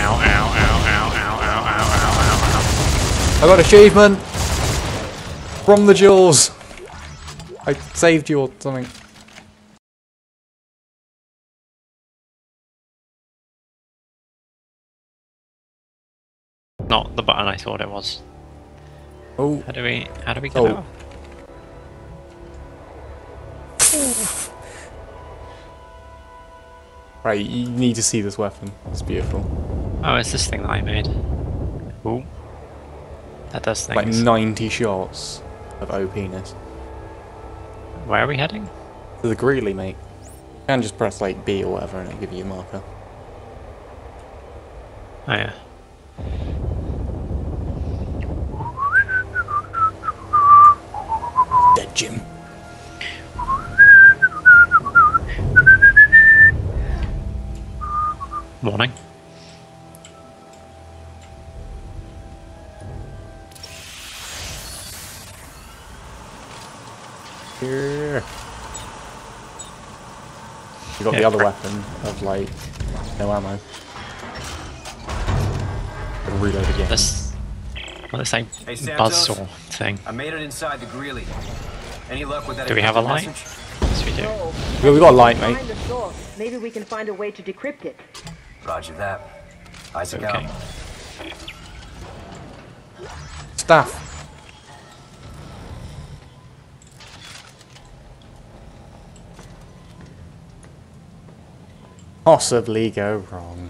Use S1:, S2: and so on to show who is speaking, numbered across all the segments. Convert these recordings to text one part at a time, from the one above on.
S1: I got achievement from the jewels. I saved you or something.
S2: Not the button I thought it was.
S1: Oh.
S2: How do we get
S1: Oh.
S2: out?
S1: Right, you need to see this weapon. It's beautiful.
S2: Oh, it's this thing that I made. Ooh. That does
S1: Like
S2: things.
S1: 90 shots of OPness.
S2: Where are we heading?
S1: To the Greeley, mate. You can just press like B or whatever and it'll give you a marker.
S2: Oh yeah.
S1: Dead Jim.
S2: Morning.
S1: Here. You got
S2: Yeah,
S1: the other weapon of like no ammo. Gotta reload again.
S2: This like
S3: Hey, Santos.
S2: buzzsaw thing.
S3: I made it inside the Greeley. Any luck with that?
S2: Do we have a light?
S3: message?
S2: Yes, we do.
S4: No.
S1: Yeah, we got a light, mate.
S4: Find the source. Maybe we can find a way to decrypt it.
S3: Roger that. Isaac
S2: Okay.
S3: out.
S1: Staff. Possibly go wrong.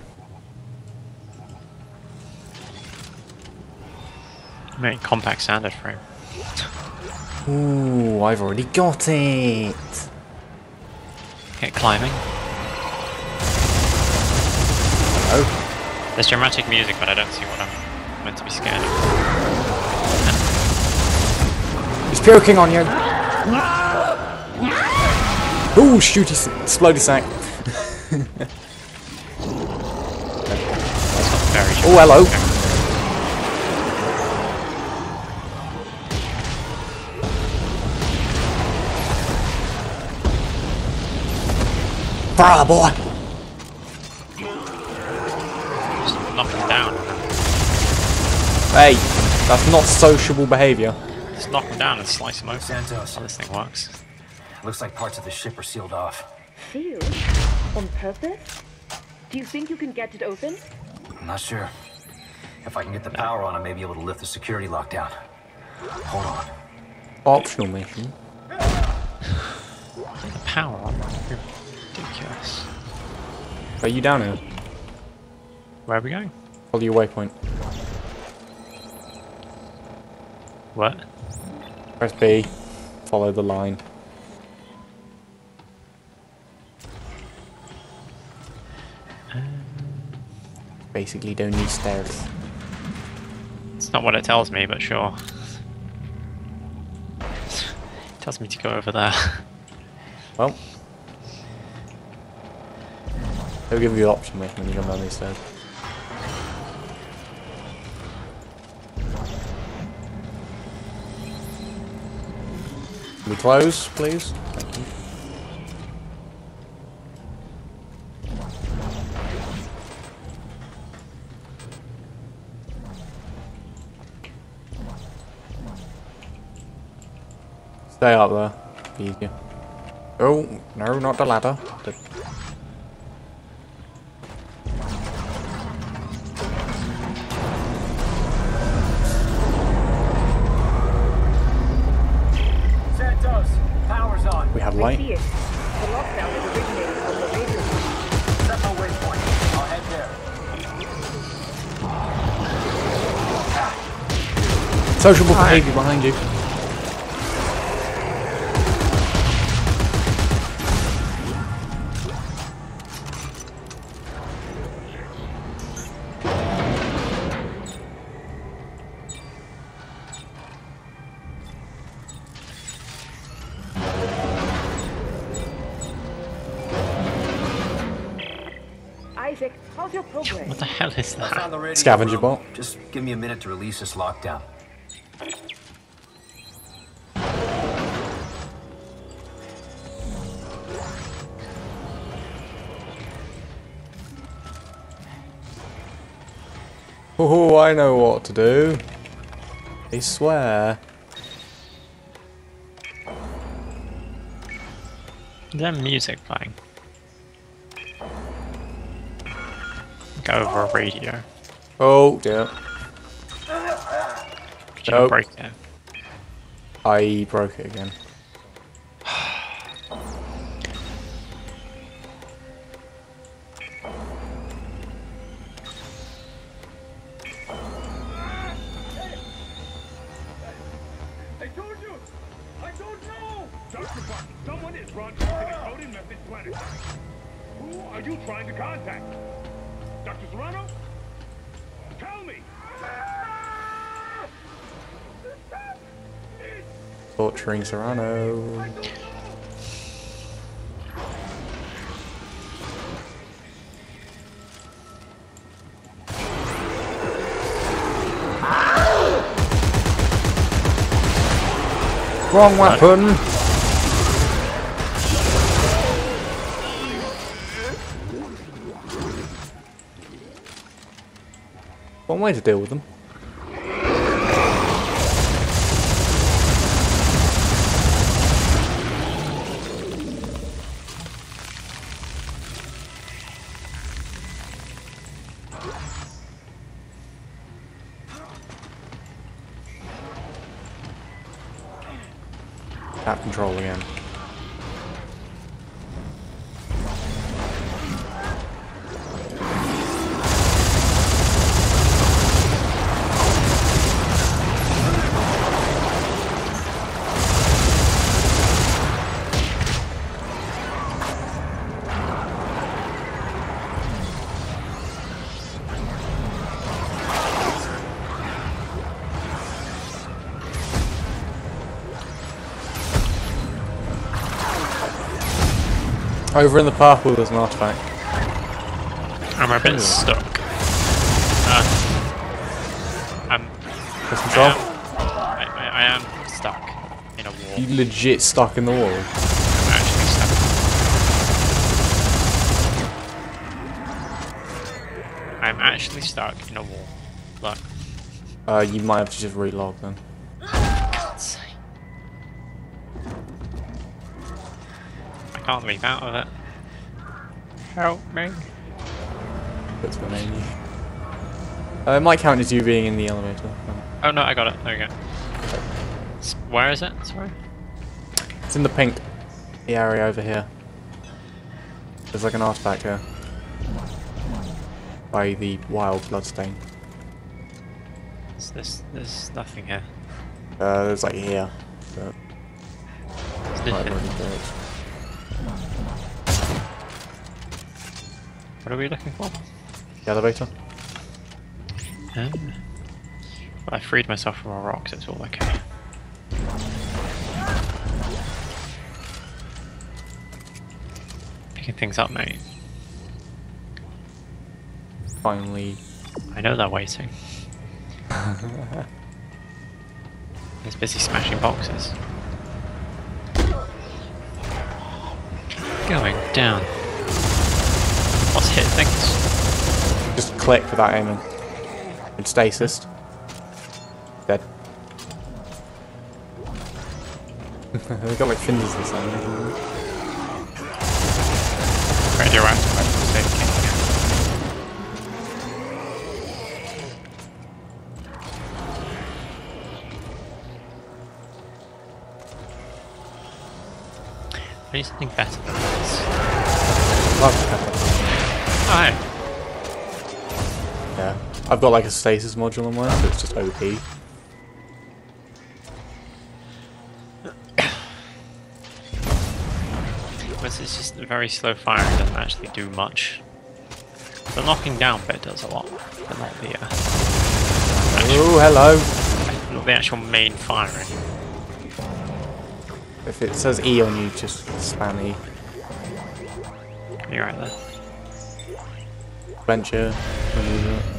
S2: Very compact standard frame.
S1: Ooh, I've already got it.
S2: Get climbing.
S1: Oh,
S2: There's dramatic music, but I don't see what I'm meant to be scared of.
S1: he's puking on you. Ooh, shooty, explodey sack.
S2: That's not very
S1: Oh, hello. Fire, boy.
S2: Just knock him down.
S1: Hey, that's not sociable behaviour.
S2: Just knock him down and slice him open.
S3: Santos.
S2: That's how this thing works.
S3: Looks like parts of the ship are sealed off.
S4: Sealed? On purpose? Do you think you can get it open?
S3: I'm not sure. If I can get the power on, I may be able to lift the security lockdown. Hold on.
S1: Optional mission.
S2: Get the power on. Ridiculous.
S1: Are you down here?
S2: Where are we going?
S1: Follow your waypoint.
S2: What?
S1: Press B. Follow the line. Basically, don't need stairs.
S2: It's not what it tells me, but sure. It tells me to go over there.
S1: Well, they'll give you the option mate, when you come down these stairs. Can we close, please? Thank you. Stay up there. Be easier. Oh, no, not the ladder.
S3: Santos, power's on.
S1: We have
S4: I
S1: light.
S4: see it. The lockdown is originating from the radio.
S3: Set my waypoint. I'll head there.
S1: Sociable behaviour behind you.
S4: Isaac, how's your progress?
S2: What the hell is
S3: I
S2: that?
S3: found the radio
S1: Scavenger
S3: room.
S1: bot.
S3: Just give me a minute to release this lockdown.
S1: Oh, I know what to do. I swear.
S2: Is there music playing? Go over a radio.
S1: Oh dear.
S2: Did you
S1: Nope.
S2: break it?
S1: I broke it again.
S5: I told you! I don't know! Dr. Buck, someone is broadcasting a coding message planetary. Who are you trying to contact? Dr. Serrano? Tell me!
S1: Torturing Serrano. Wrong weapon. One way to deal with them. Tap control again. Over in the purple there's an artifact.
S2: I'm a bit stuck. I'm.
S1: Press control.
S2: I am stuck in a wall.
S1: You legit stuck in the wall.
S2: I'm actually stuck. I'm actually stuck in a wall. Look.
S1: You might have to just relog then.
S2: God's sake. I can't leave out of it. Help me.
S1: That's the menu. It might count as you being in the elevator.
S2: Oh no, I got it. There we go. Where is it? Sorry.
S1: It's in the pink. The area over here. There's like an artifact here. By the wild bloodstain.
S2: There's nothing here.
S1: There's like here. But
S2: There's
S1: might
S2: nothing.
S1: already do it.
S2: What are we looking for?
S1: The elevator?
S2: Well, I freed myself from a rock, so it's all okay. Picking things up, mate.
S1: Finally.
S2: I know they're waiting. He's busy smashing boxes. Going down. What's hit things?
S1: Just click without aiming. It's stasis. Dead. They've got like fingers this time.
S2: Radioactive, I should say. I need something better than this. Oh, hey.
S1: Yeah. I've got like a stasis module on mine, so it's just OP.
S2: It's just very slow firing, it doesn't actually do much. The knocking down bit does a lot, but not the
S1: Oh, hello.
S2: not the actual main firing.
S1: If it says E on you, just spam E.
S2: You're right there.
S1: Venture. Remove it.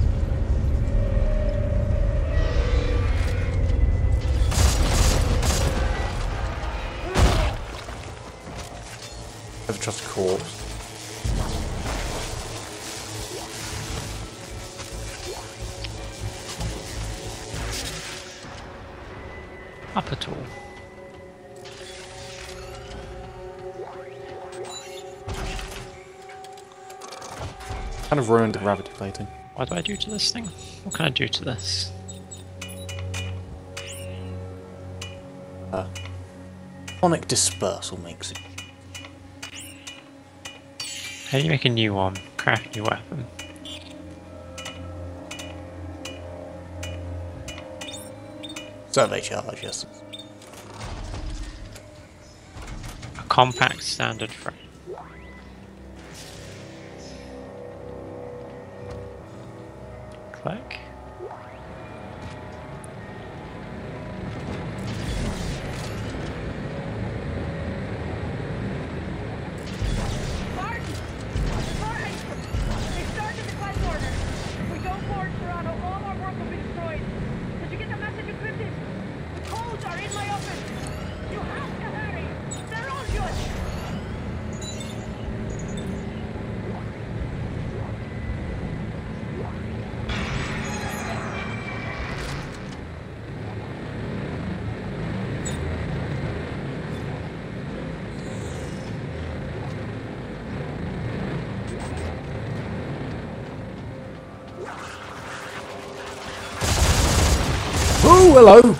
S1: Never trust a corpse.
S2: up at all?
S1: Kind of ruined the gravity plating.
S2: What do I do to this thing? What can I do to this?
S1: Sonic dispersal makes it.
S2: How do you make a new one? Craft a new weapon.
S1: Survey charge, yes.
S2: A compact standard frame. Click.
S4: They started the class order. If we don't board Toronto, all our work will be destroyed. Did you get the message encrypted? The codes are in my office. You have to hurry. They're all yours.
S1: Oh, hello!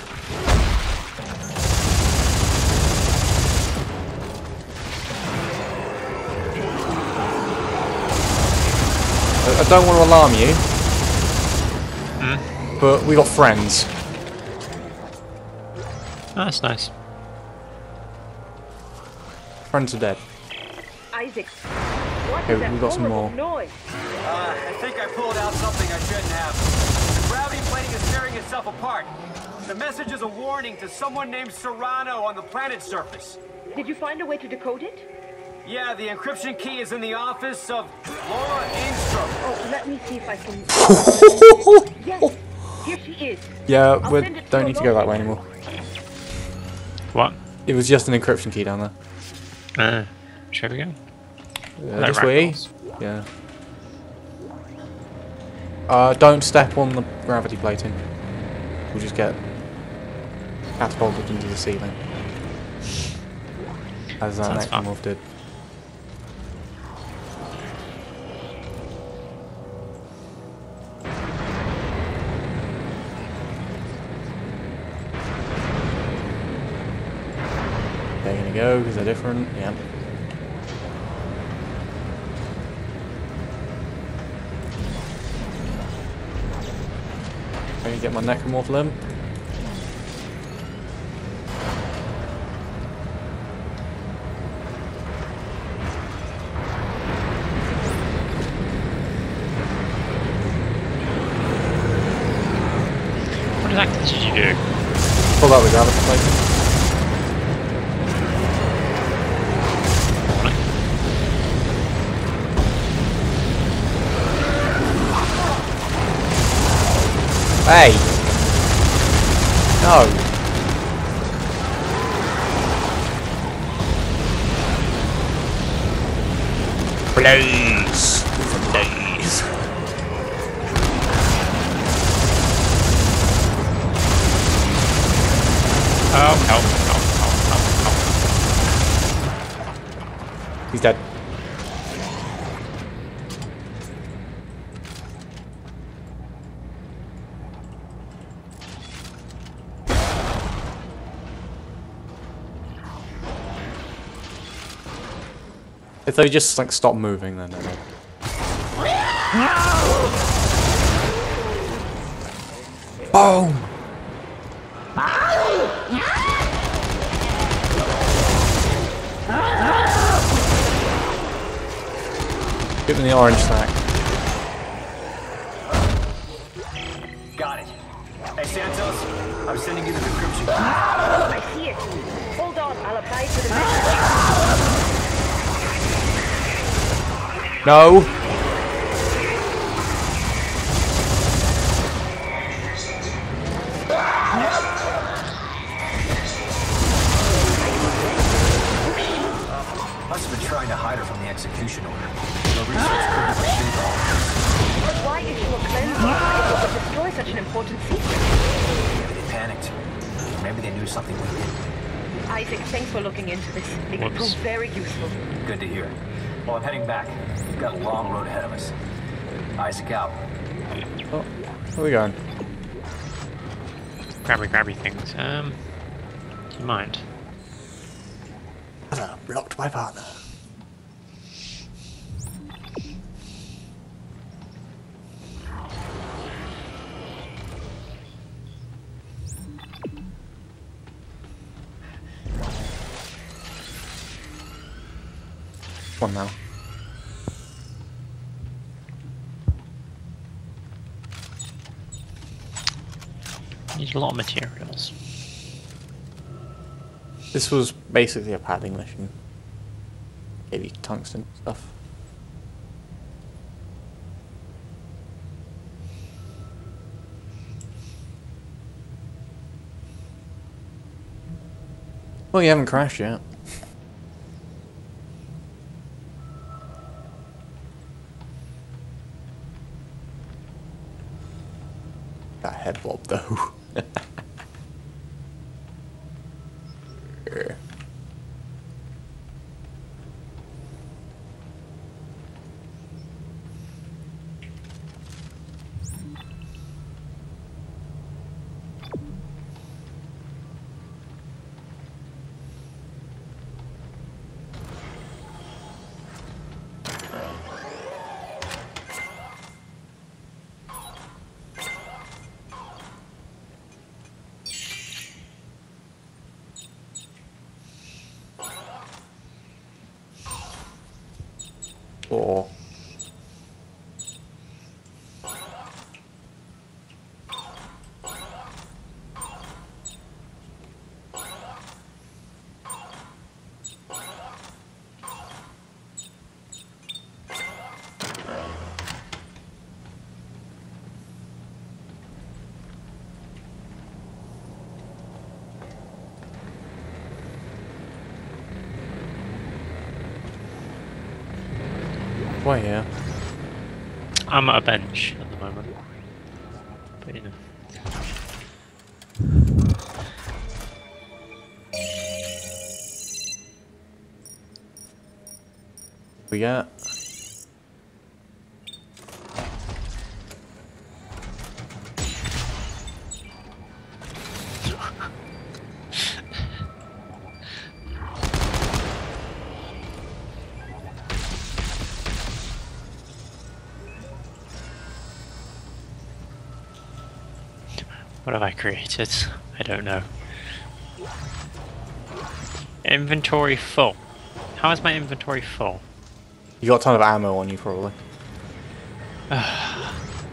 S1: I don't want to alarm you, but we got friends.
S2: Oh, that's nice.
S1: Friends are dead.
S4: Isaac, what
S1: Okay,
S4: is that
S1: we got some
S4: horrible
S1: more.
S4: noise?
S3: I think I pulled out something I shouldn't have. The gravity plating is tearing itself apart. The message is a warning to someone named Serrano on the planet's surface.
S4: Did you find a way to decode it?
S3: Yeah, the encryption key is in the office of Laura Engstrom.
S4: Oh, let me see if I can... Yes, here she is.
S1: Yeah,
S4: I'll
S1: we
S4: send it to
S1: don't
S4: you
S1: need to go that way
S4: alone.
S1: anymore.
S2: What?
S1: It was just an encryption key down there.
S2: Shall we go?
S1: This way? Yeah. Don't step on the gravity plating. We'll just get catapulted into the ceiling. As that
S2: Sounds fun.
S1: Necromorph did. They're gonna go because they're different. Yeah. I'm gonna get my Necromorph limb.
S2: What exactly did you do?
S1: Pull out the gravity plate. Hey! No! Blaze! Blaze!
S2: Oh, help, help, help, help, help.
S1: He's dead. If they just like stop moving, then they're dead. Boom! Give them the orange sack.
S3: Got it. Hey, Santos, I'm sending you the encryption key.
S4: I see it. Hold on, I'll apply it to the message.
S1: No!
S3: Must have been trying to hide her from the execution order. The research could have achieved all this.
S4: But why issue a cleansing if it would destroy such an important secret?
S3: Maybe they panicked. Maybe they knew do something we did.
S4: Isaac, thanks for looking into this. It could prove very useful.
S3: Good to hear. Well, I'm heading back. We've got a long road ahead of us. Isaac out.
S1: Oh, where are we going?
S2: Grabby things. Do you mind?
S1: Blocked my partner. One now.
S2: Need a lot of materials.
S1: This was basically a padding mission. Gave you tungsten stuff. Well, you haven't crashed yet. That head bob though. Or why here?
S2: I'm at a bench at the moment. But you know.
S1: We got
S2: What have I created? I don't know. Inventory full. How is my inventory full?
S1: you got a ton of ammo on you probably.
S2: Can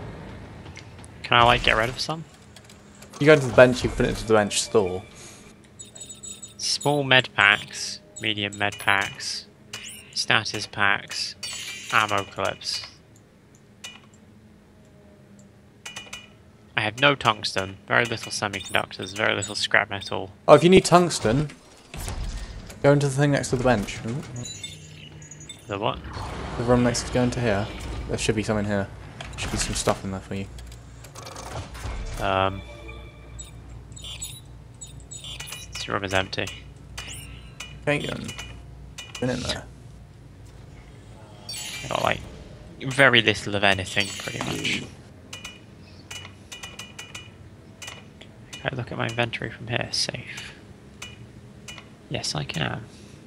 S2: I like get rid of some?
S1: You go to the bench, you put it into the bench store.
S2: Small med packs, medium med packs, status packs, ammo clips. I have no tungsten, very little semiconductors, very little scrap metal.
S1: Oh, if you need tungsten, go into the thing next to the bench.
S2: The what?
S1: The room next to go into here. There should be some in here. Should be some stuff in there for you.
S2: This room is empty.
S1: Okay, then. Been in there.
S2: I got like very little of anything, pretty much. Can I look at my inventory from here? Safe. Yes, I can.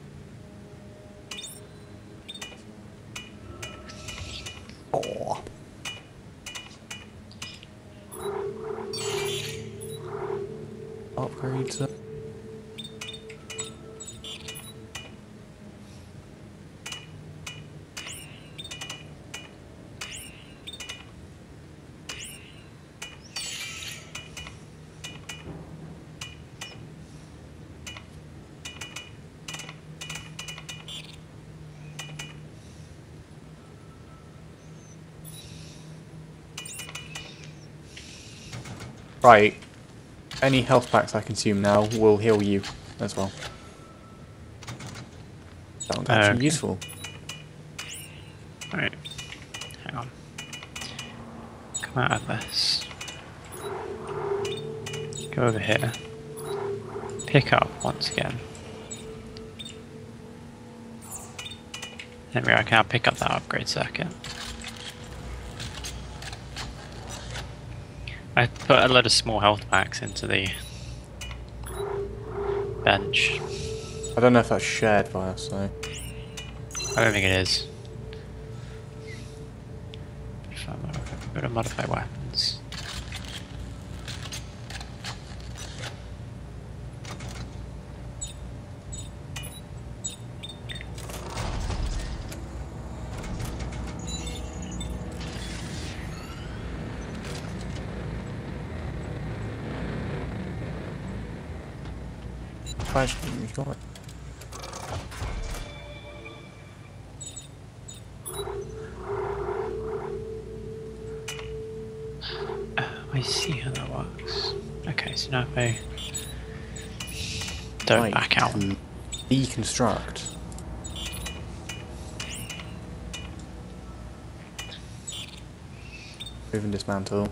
S1: Oh. Upgrades. Right. Any health packs I consume now will heal you as well. Sounds actually
S2: Okay.
S1: useful.
S2: Alright. Hang on. Come out of this. Go over here. pick up once again. There we go, I can now pick up that upgrade circuit. I put a load of small health packs into the bench.
S1: I don't know if that's shared by us, though.
S2: I don't think it is. If I'm going to modify weapons.
S1: Actually, we've got it.
S2: I see how that works. Okay, so now if I don't
S1: Right,
S2: back out.
S1: Deconstruct. Move and dismantle.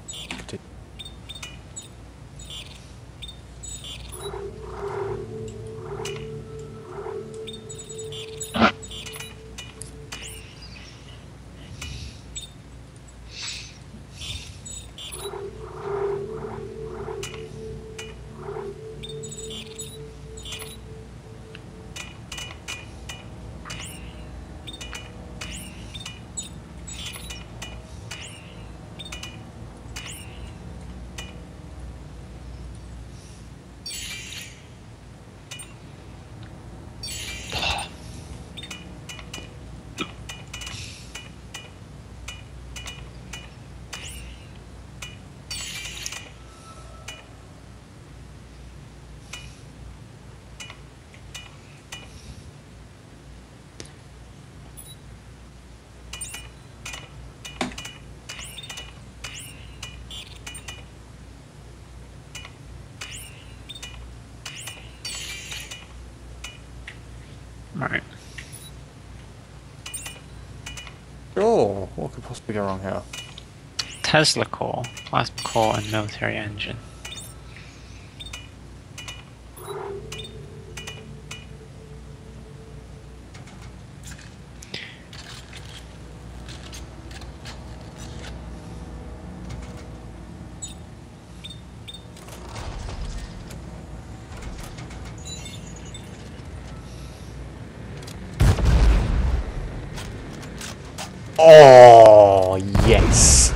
S2: Right.
S1: Oh, what could possibly go wrong here?
S2: Tesla core, plasma core, and military engine.
S1: Oh, yes.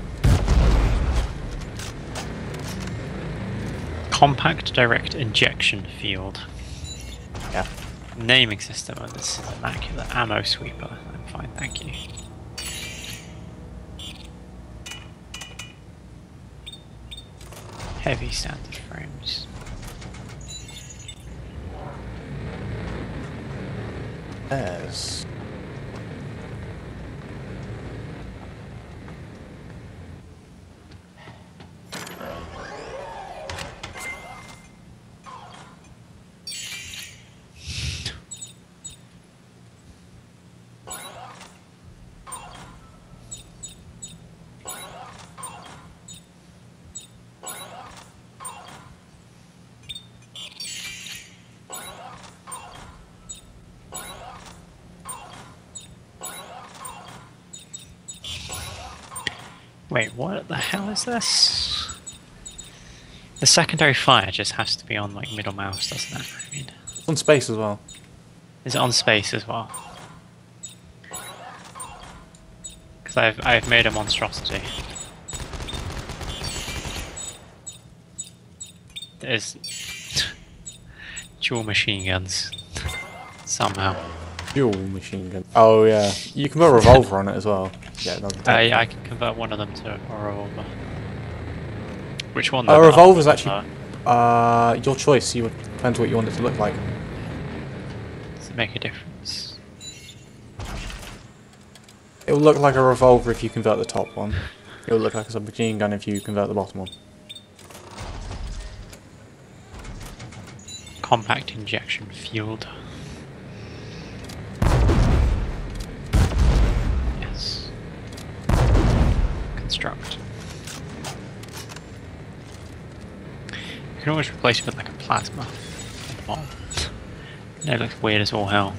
S2: Compact direct injection field.
S1: Yeah.
S2: Naming system of this is immaculate. Ammo sweeper. I'm fine, thank you. Heavy standard frames.
S1: There's.
S2: Wait, what the hell is this? The secondary fire just has to be on like middle mouse, doesn't it? I mean,
S1: It's on space as well.
S2: is it on space as well? Because I've made a monstrosity. There's dual machine guns somehow.
S1: Dual machine gun. Oh yeah, you can put a revolver on it as well. Yeah, it doesn't.
S2: Yeah, I can convert one of them to a revolver. Which one?
S1: A
S2: though?
S1: revolver's actually your choice. You depends what you want it to look like.
S2: Does it make a difference?
S1: It will look like a revolver if you convert the top one. It will look like a submachine gun if you convert the bottom one.
S2: Compact injection field. Yes. Construct. You can always replace it with like a plasma. the bottom. It looks weird as all hell.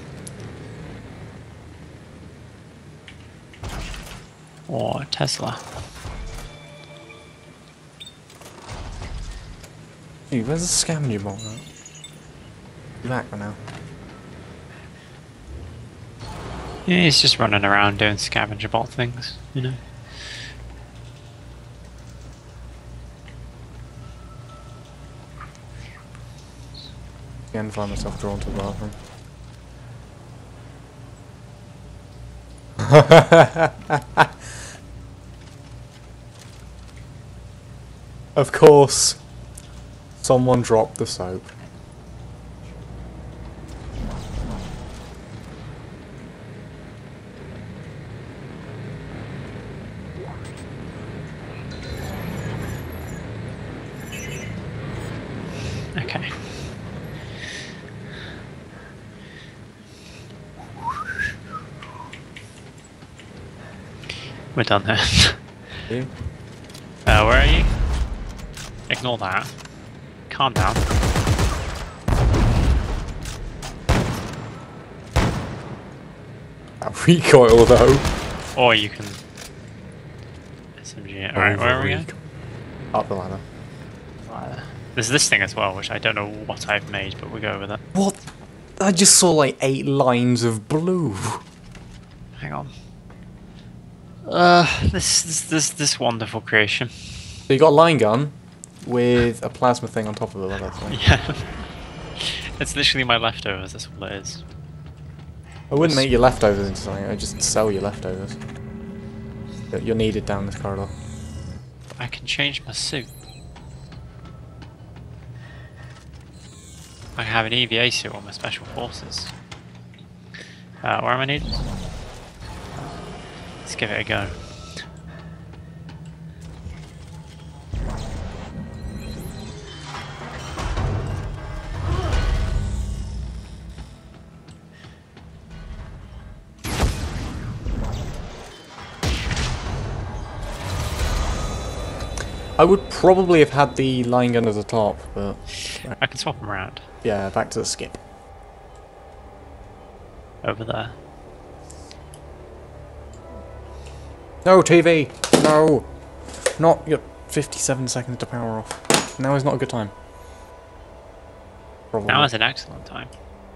S2: Or Tesla.
S1: Hey, where's the scavenger bolt at? You back for now?
S2: Yeah, he's just running around doing scavenger bolt things, you know.
S1: Again, find myself drawn to the bathroom. Of course, someone dropped the soap.
S2: Okay. We're done there.
S1: You?
S2: Where are you? Ignore that. Calm down.
S1: That recoil though.
S2: Or you can SMG it. Alright, where are we going?
S1: Up the ladder.
S2: There's this thing as well, which I don't know what I've made, but we'll go with it.
S1: What? I just saw like 8 lines of blue.
S2: Hang on. This wonderful creation.
S1: So you got a line gun with a plasma thing on top of it. That's right.
S2: Yeah. It's literally my leftovers, that's all it is.
S1: I wouldn't make your leftovers into something, I'd just sell your leftovers. You're needed down this corridor.
S2: I can change my suit. I have an EVA suit on my special forces. Where am I needed? Let's give it a go.
S1: I would probably have had the line gun at the top, but
S2: I can swap them around.
S1: yeah, back to the skip.
S2: Over there.
S1: No, TV! No! Not your 57 seconds to power off. Now is not a good time. Probably.
S2: Now is an excellent time.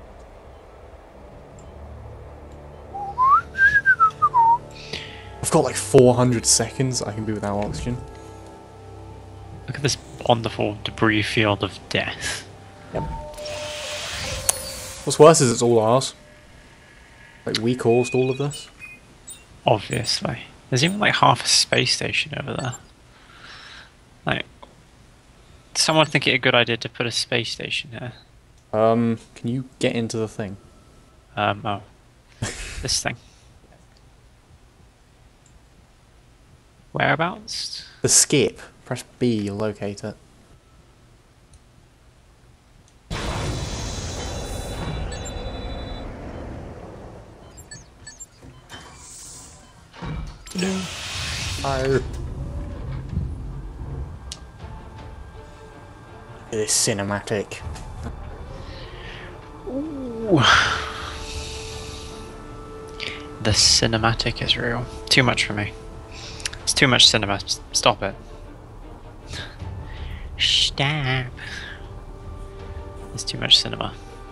S1: I've got like 400 seconds I can be without oxygen.
S2: Look at this wonderful debris field of death.
S1: Yep. What's worse is it's all ours. Like, we caused all of this.
S2: Obviously. There's even like half a space station over there. Like, did someone think it a good idea to put a space station here?
S1: Can you get into the thing?
S2: Oh. This thing. Whereabouts?
S1: The skip. Press B, you'll locate it.
S2: No.
S1: Oh. This cinematic.
S2: Ooh. The cinematic is real. Too much for me. It's too much cinema. Stop it. Stop. It's too much cinema.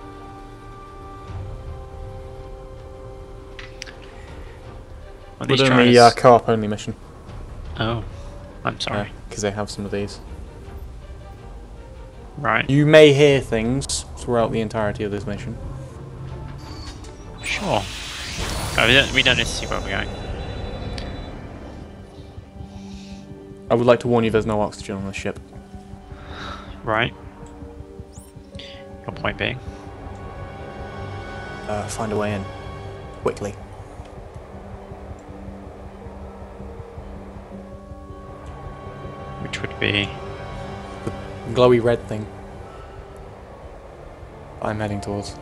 S2: What are
S1: We're
S2: these
S1: doing the
S2: trying to
S1: co-op only mission.
S2: Oh, I'm sorry.
S1: Because they have some of these.
S2: Right.
S1: You may hear things throughout the entirety of this mission.
S2: Sure. Oh, we don't need to see where we're going.
S1: I would like to warn you there's no oxygen on this ship.
S2: Right. Your point being?
S1: Find a way in. Quickly.
S2: Which would be...
S1: Glowy red thing. I'm heading towards.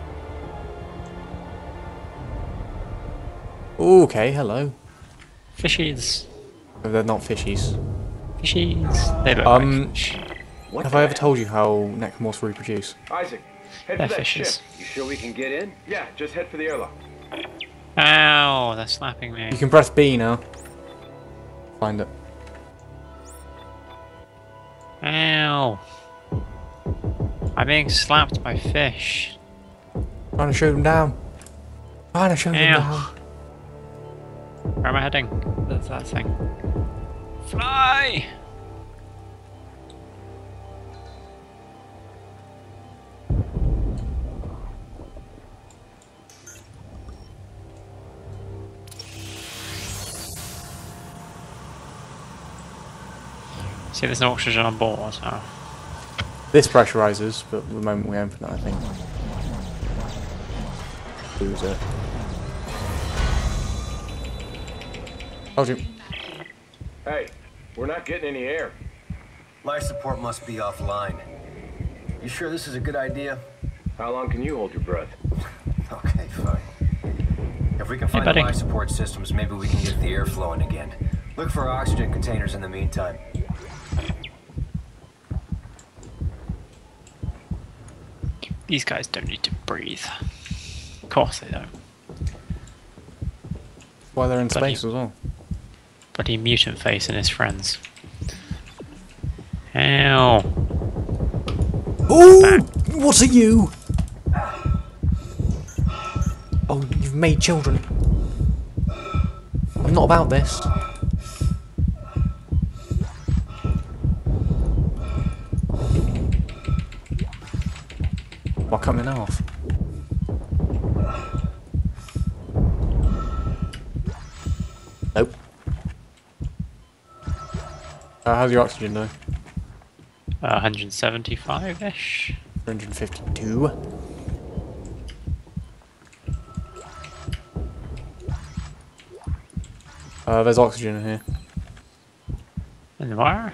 S1: Ooh, okay, hello.
S2: Fishies.
S1: They're not fishies.
S2: Fishies. They look like fish.
S1: Have I ever told you how necromorphs reproduce?
S5: Isaac, Head
S2: They're
S5: for that
S2: fishes.
S5: ship. You sure we can get in? Yeah, just head for the airlock.
S2: Ow, they're slapping me.
S1: You can press B now. Find it.
S2: Ow. I'm being slapped by fish.
S1: Trying to shoot them down. Trying to shoot them
S2: Ow.
S1: down.
S2: Where am I heading? That's that thing. Fly! See, there's no oxygen on board. Oh.
S1: This pressurizes, but the moment we open it, I think. Lose it. Told you.
S5: Hey, we're not getting any air.
S3: Life support must be offline. You sure this is a good idea?
S5: How long can you hold your breath?
S3: Okay, fine. If we can find the
S2: buddy.
S3: life support systems, maybe we can get the air flowing again. Look for oxygen containers in the meantime.
S2: These guys don't need to breathe. Of course they don't.
S1: Why they're in
S2: Bloody-
S1: space as well.
S2: Bloody mutant face and his friends. Ow.
S1: Ooh! What are you? Oh, you've made children. I'm not about this. Why cut me in half? Nope. How's your oxygen doing?
S2: 175-ish.
S1: 352. There's oxygen in here.
S2: And where?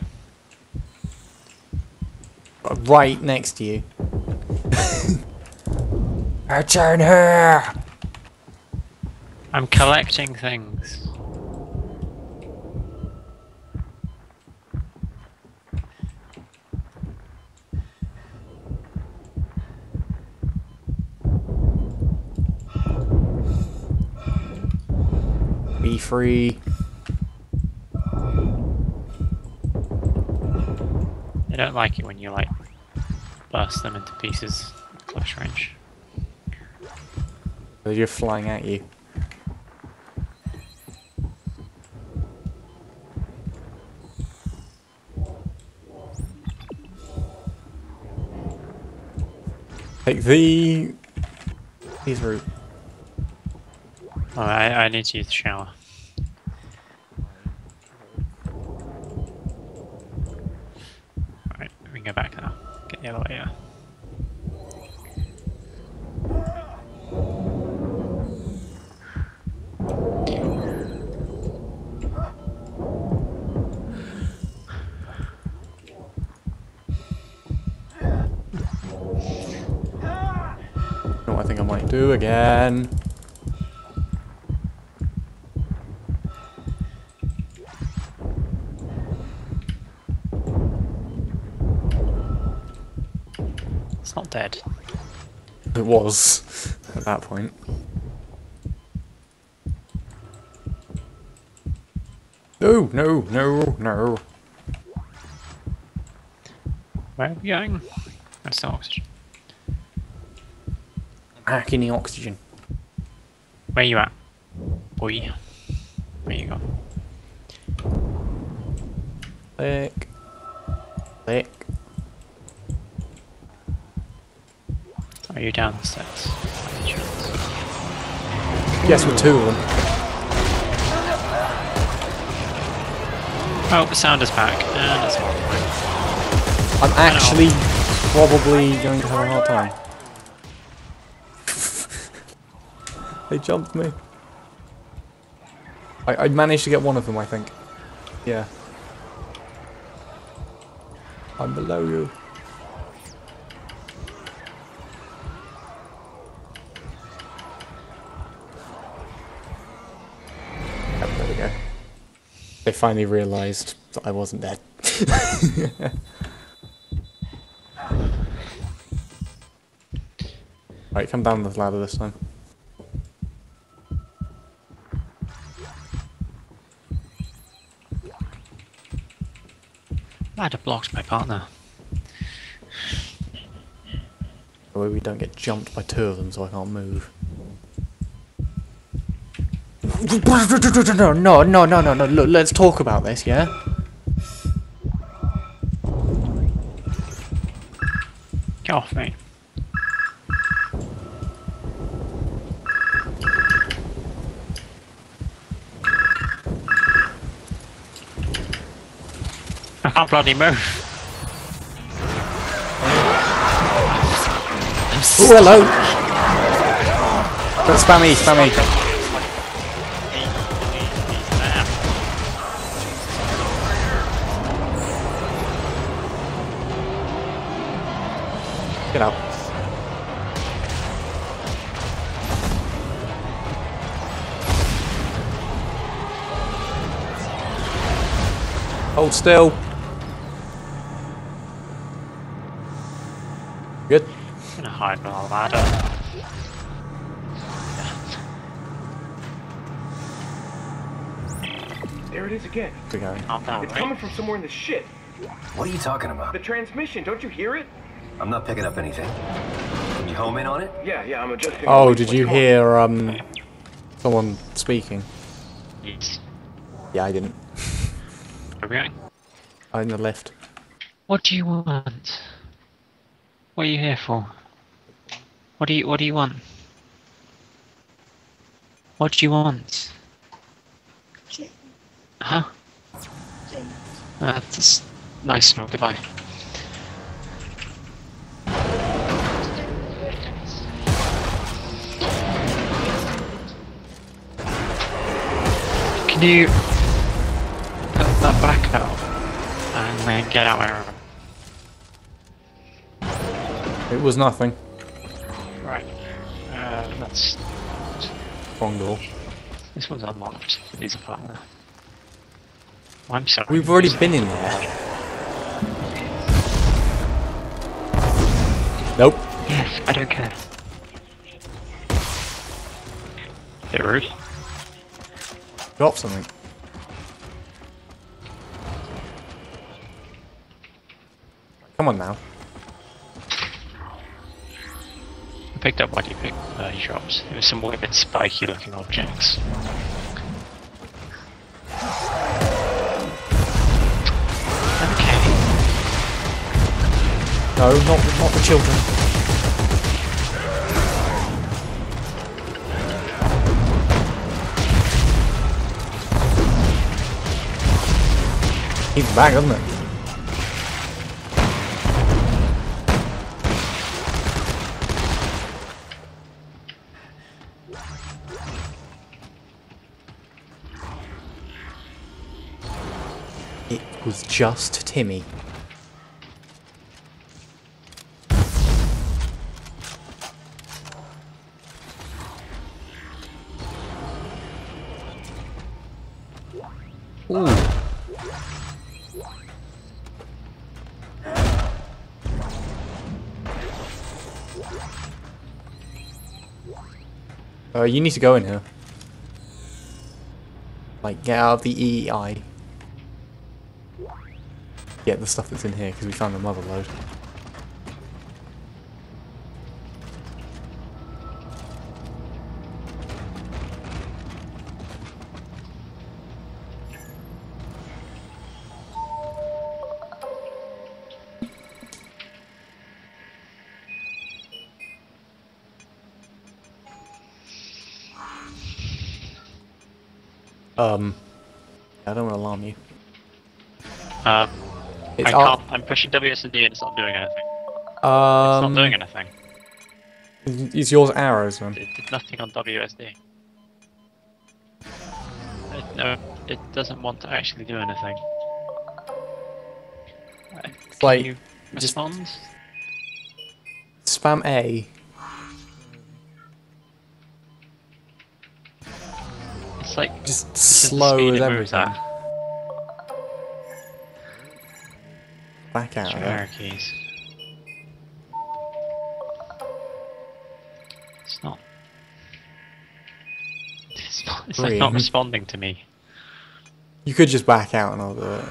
S1: Right next to you. It's in here!
S2: I'm collecting things.
S1: Be free.
S2: They don't like it when you like burst them into pieces at close range.
S1: They're just flying at you. Take these route.
S2: Oh, I need to use the shower. Alright, we can go back now. Get the other way, yeah.
S1: You know what I think I might do again?
S2: It's not dead.
S1: It was at that point. No, no, no, no.
S2: Where are we going? That's no oxygen.
S1: Hacking the oxygen.
S2: Where you at? Boy. Where you go?
S1: Click. Click.
S2: Are you down the steps?
S1: Yes, with two of them.
S2: Oh, the sound is back, and it's on.
S1: I'm actually probably going to have a hard time. They jumped me. I managed to get one of them, I think. Yeah. I'm below you. Oh, there we go. They finally realised that I wasn't dead. Right, come down the ladder this time.
S2: Ladder blocks my partner.
S1: That way we don't get jumped by two of them so I can't move. No, look, let's talk about this, yeah?
S2: Get off me. I can't bloody move.
S1: Oh, hello! But spammy, spammy. Get out. Hold still. Good.
S2: I'm gonna hide on a ladder.
S5: There it is again.
S1: We're going.
S2: Calm down,
S5: It's
S2: mate.
S5: coming from somewhere in the ship.
S3: What are you talking about?
S5: The transmission, don't you hear it?
S3: I'm not picking up anything. Can you home in on it?
S5: Yeah, I'm adjusting.
S1: Oh,
S5: the
S1: did
S5: switch.
S1: you
S5: Come on.
S1: hear someone speaking?
S2: Yes.
S1: Yeah, I didn't.
S2: Where are we going?
S1: I'm in the lift.
S2: What do you want? What are you here for? What do you want? What do you want? Huh? That's nice. No, goodbye. Can you put that back out and then get out my room?
S1: It was nothing.
S2: Right. That's
S1: Wrong door.
S2: this one's unlocked. These are partner. I'm sorry.
S1: We've already been in there. Nope.
S2: Yes, I don't care. Bit rude.
S1: Drop something. Come on now.
S2: I picked up what you picked. He drops. It was some weird spiky looking objects. Okay.
S1: No, not the children. He's back, isn't it? It was just Timmy. Ooh. You need to go in here. Like, get out of the EEI. Get the stuff that's in here, because we found the mother load. I don't want to alarm you. It's
S2: I can't. I'm pushing WSD and it's not doing anything. It's not doing anything.
S1: Is yours arrows, man?
S2: It did nothing on WSD. No, it doesn't want to actually do anything. Can
S1: like,
S2: you
S1: just-
S2: respond?
S1: Spam A.
S2: It's like
S1: Just
S2: this is the
S1: slow
S2: speed
S1: as
S2: it moves
S1: everything.
S2: at.
S1: Back out of there.
S2: Generic keys. It's like not
S1: Green.
S2: responding to me.
S1: You could just back out and I'll do it.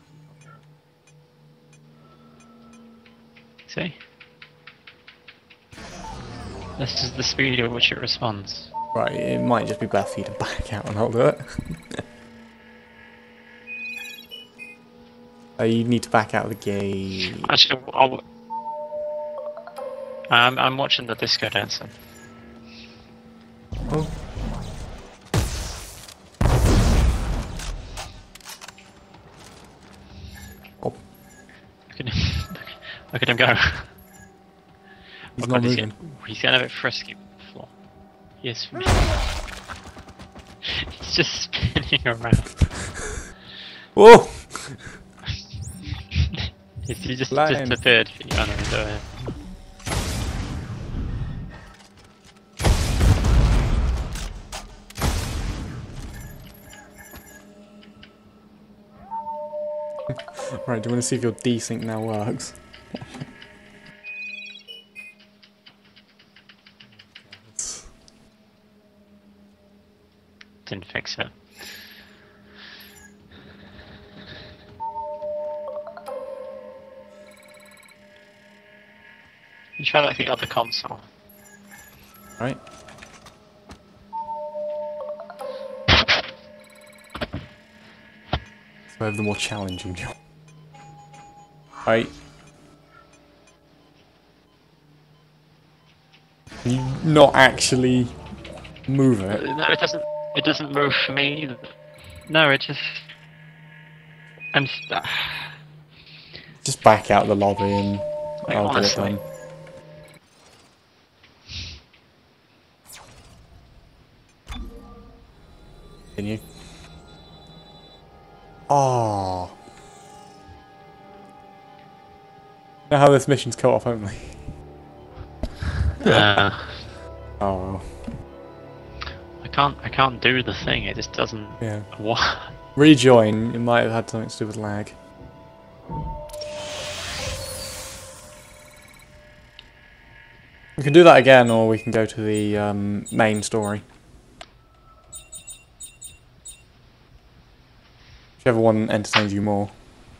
S2: See? This is the speed at which it responds.
S1: Right, it might just be best for you to back out and I'll do it. You need to back out of the game.
S2: Actually, I'm watching the disco dancing.
S1: Oh. Oh,
S2: Look at him, look at him go.
S1: he's
S2: Oh
S1: not
S2: God,
S1: moving.
S2: he's getting a bit frisky before. Yes, for me. He's just spinning around.
S1: Whoa!
S2: He just
S1: Lion.
S2: disappeared for you under it.
S1: Right, do you want to see if your desync now works?
S2: Didn't fix it. You try like the other console.
S1: Right. So I have the more challenging job. Right. Can you not actually move it?
S2: No, it doesn't. It doesn't move for me either. No, it just. I'm.
S1: Just back out the lobby and
S2: Like,
S1: I'll get it
S2: honestly.
S1: done. Continue. Oh. Know how this mission's co-op only. Oh. Well.
S2: I can't do the thing. It just doesn't.
S1: Yeah.
S2: What?
S1: Rejoin. It might have had something to do with lag. We can do that again, or we can go to the main story. Whichever one entertains you more.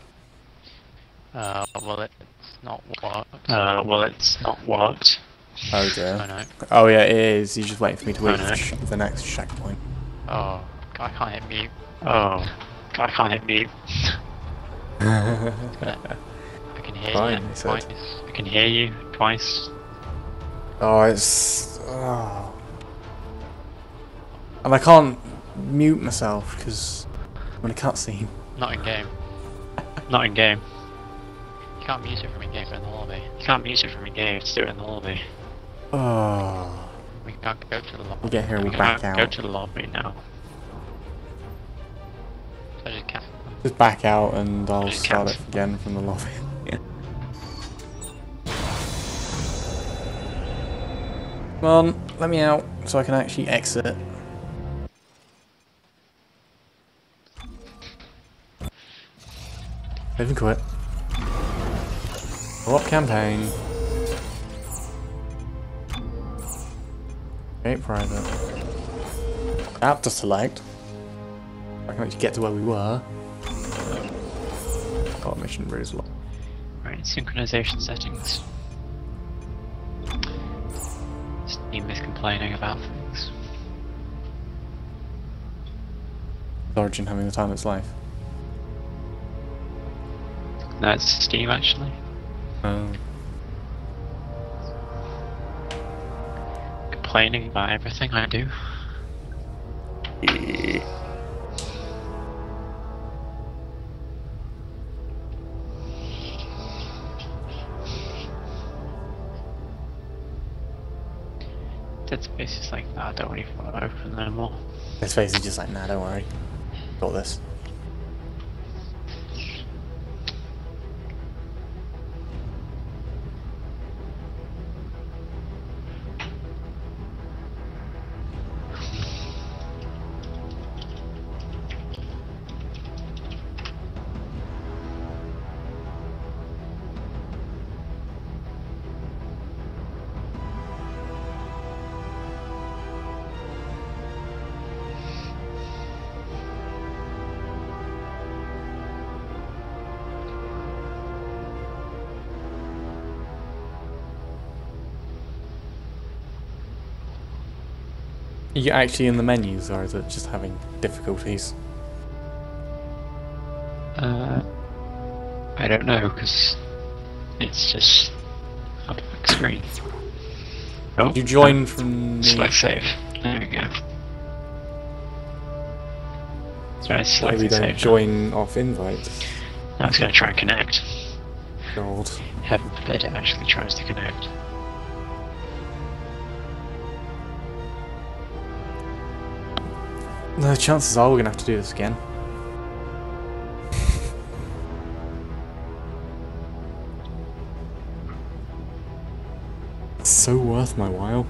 S2: Well, it's not worked.
S1: Oh
S2: Oh
S1: dear.
S2: no.
S1: Oh yeah, it is. You're just waiting for me to
S2: Oh,
S1: reach
S2: no.
S1: the next checkpoint.
S2: Oh, I can't hit mute. Oh, I can't hit mute. I can hear
S1: Fine,
S2: you
S1: he said.
S2: twice. I can hear you twice.
S1: Oh, it's... Oh. And I can't mute myself, because I'm in a cutscene.
S2: Not in game. Not in game. You can't mute it from in game, but in the lobby. You can't mute it from in game, just do it in the lobby.
S1: Oh.
S2: We can't go to the lobby.
S1: We get here, we
S2: can't
S1: back
S2: go
S1: out.
S2: to the lobby now. So I just can't.
S1: Just back out and I'll
S2: Just
S1: start
S2: cancel.
S1: it again from the lobby. Come on, let me out so I can actually exit. Save and quit. Co-op campaign. Create private. App to select. I can actually get to where we were. Oh, mission route is locked.
S2: Right, synchronization settings. Steam is complaining about things.
S1: Origin having the time of its life.
S2: No, it's Steam actually. Complaining about everything I do. Dead Space is like, nah, I don't really want to open no more.
S1: His face is just like, nah, don't worry. Got this. Are you actually in the menus, or is it just having difficulties?
S2: I don't know, because it's just a black screen. Oh,
S1: Did you join from
S2: select save. There we go. So I select
S1: Maybe don't
S2: save.
S1: join off invite.
S2: I was going to try and connect.
S1: God.
S2: Heaven forbid it actually tries to connect.
S1: The chances are we're gonna have to do this again. It's so worth my while.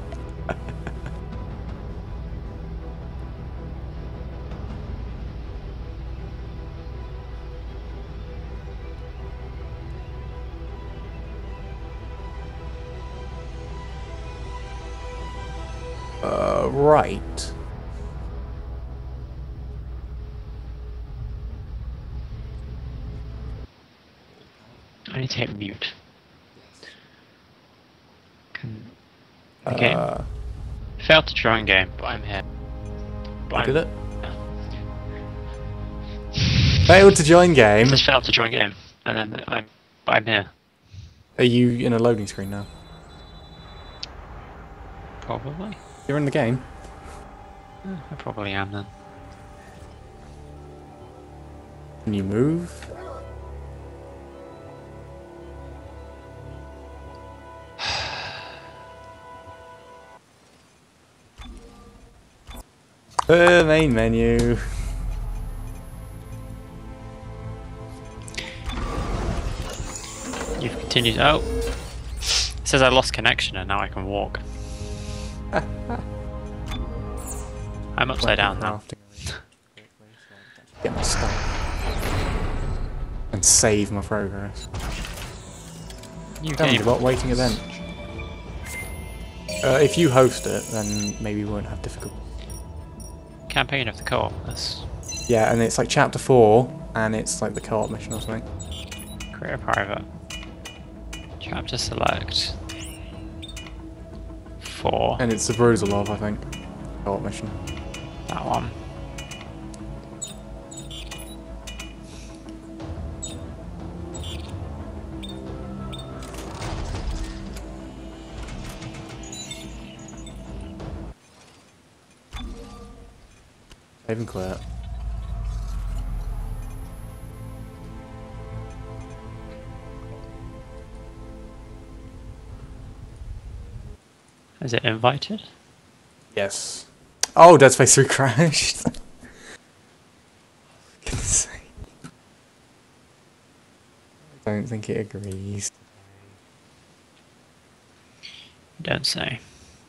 S1: Right.
S2: I need to hit mute. The game failed to join game, but I'm here.
S1: I did it. Failed to join game.
S2: Just failed to join game, and then I'm here.
S1: Are you in a loading screen now?
S2: Probably.
S1: You're in the game.
S2: I probably am then.
S1: Can you move? Main menu.
S2: You've continued. Oh, it says I lost connection and now I can walk. I'm upside down now.
S1: Get my stuff and save my progress.
S2: New
S1: Tell me
S2: game.
S1: about waiting a bench. If you host it, then maybe we won't have difficulty.
S2: Campaign of the co-op. That's
S1: Yeah, and it's like chapter 4, and it's like the co-op mission or something.
S2: career private. Chapter select. 4.
S1: And it's the Bruiselov, I think. Co-op mission.
S2: That one.
S1: Save and clear.
S2: Is it invited?
S1: Yes. Oh, Dead Space 3 crashed. Goodness sake. I don't think it agrees.
S2: Don't say.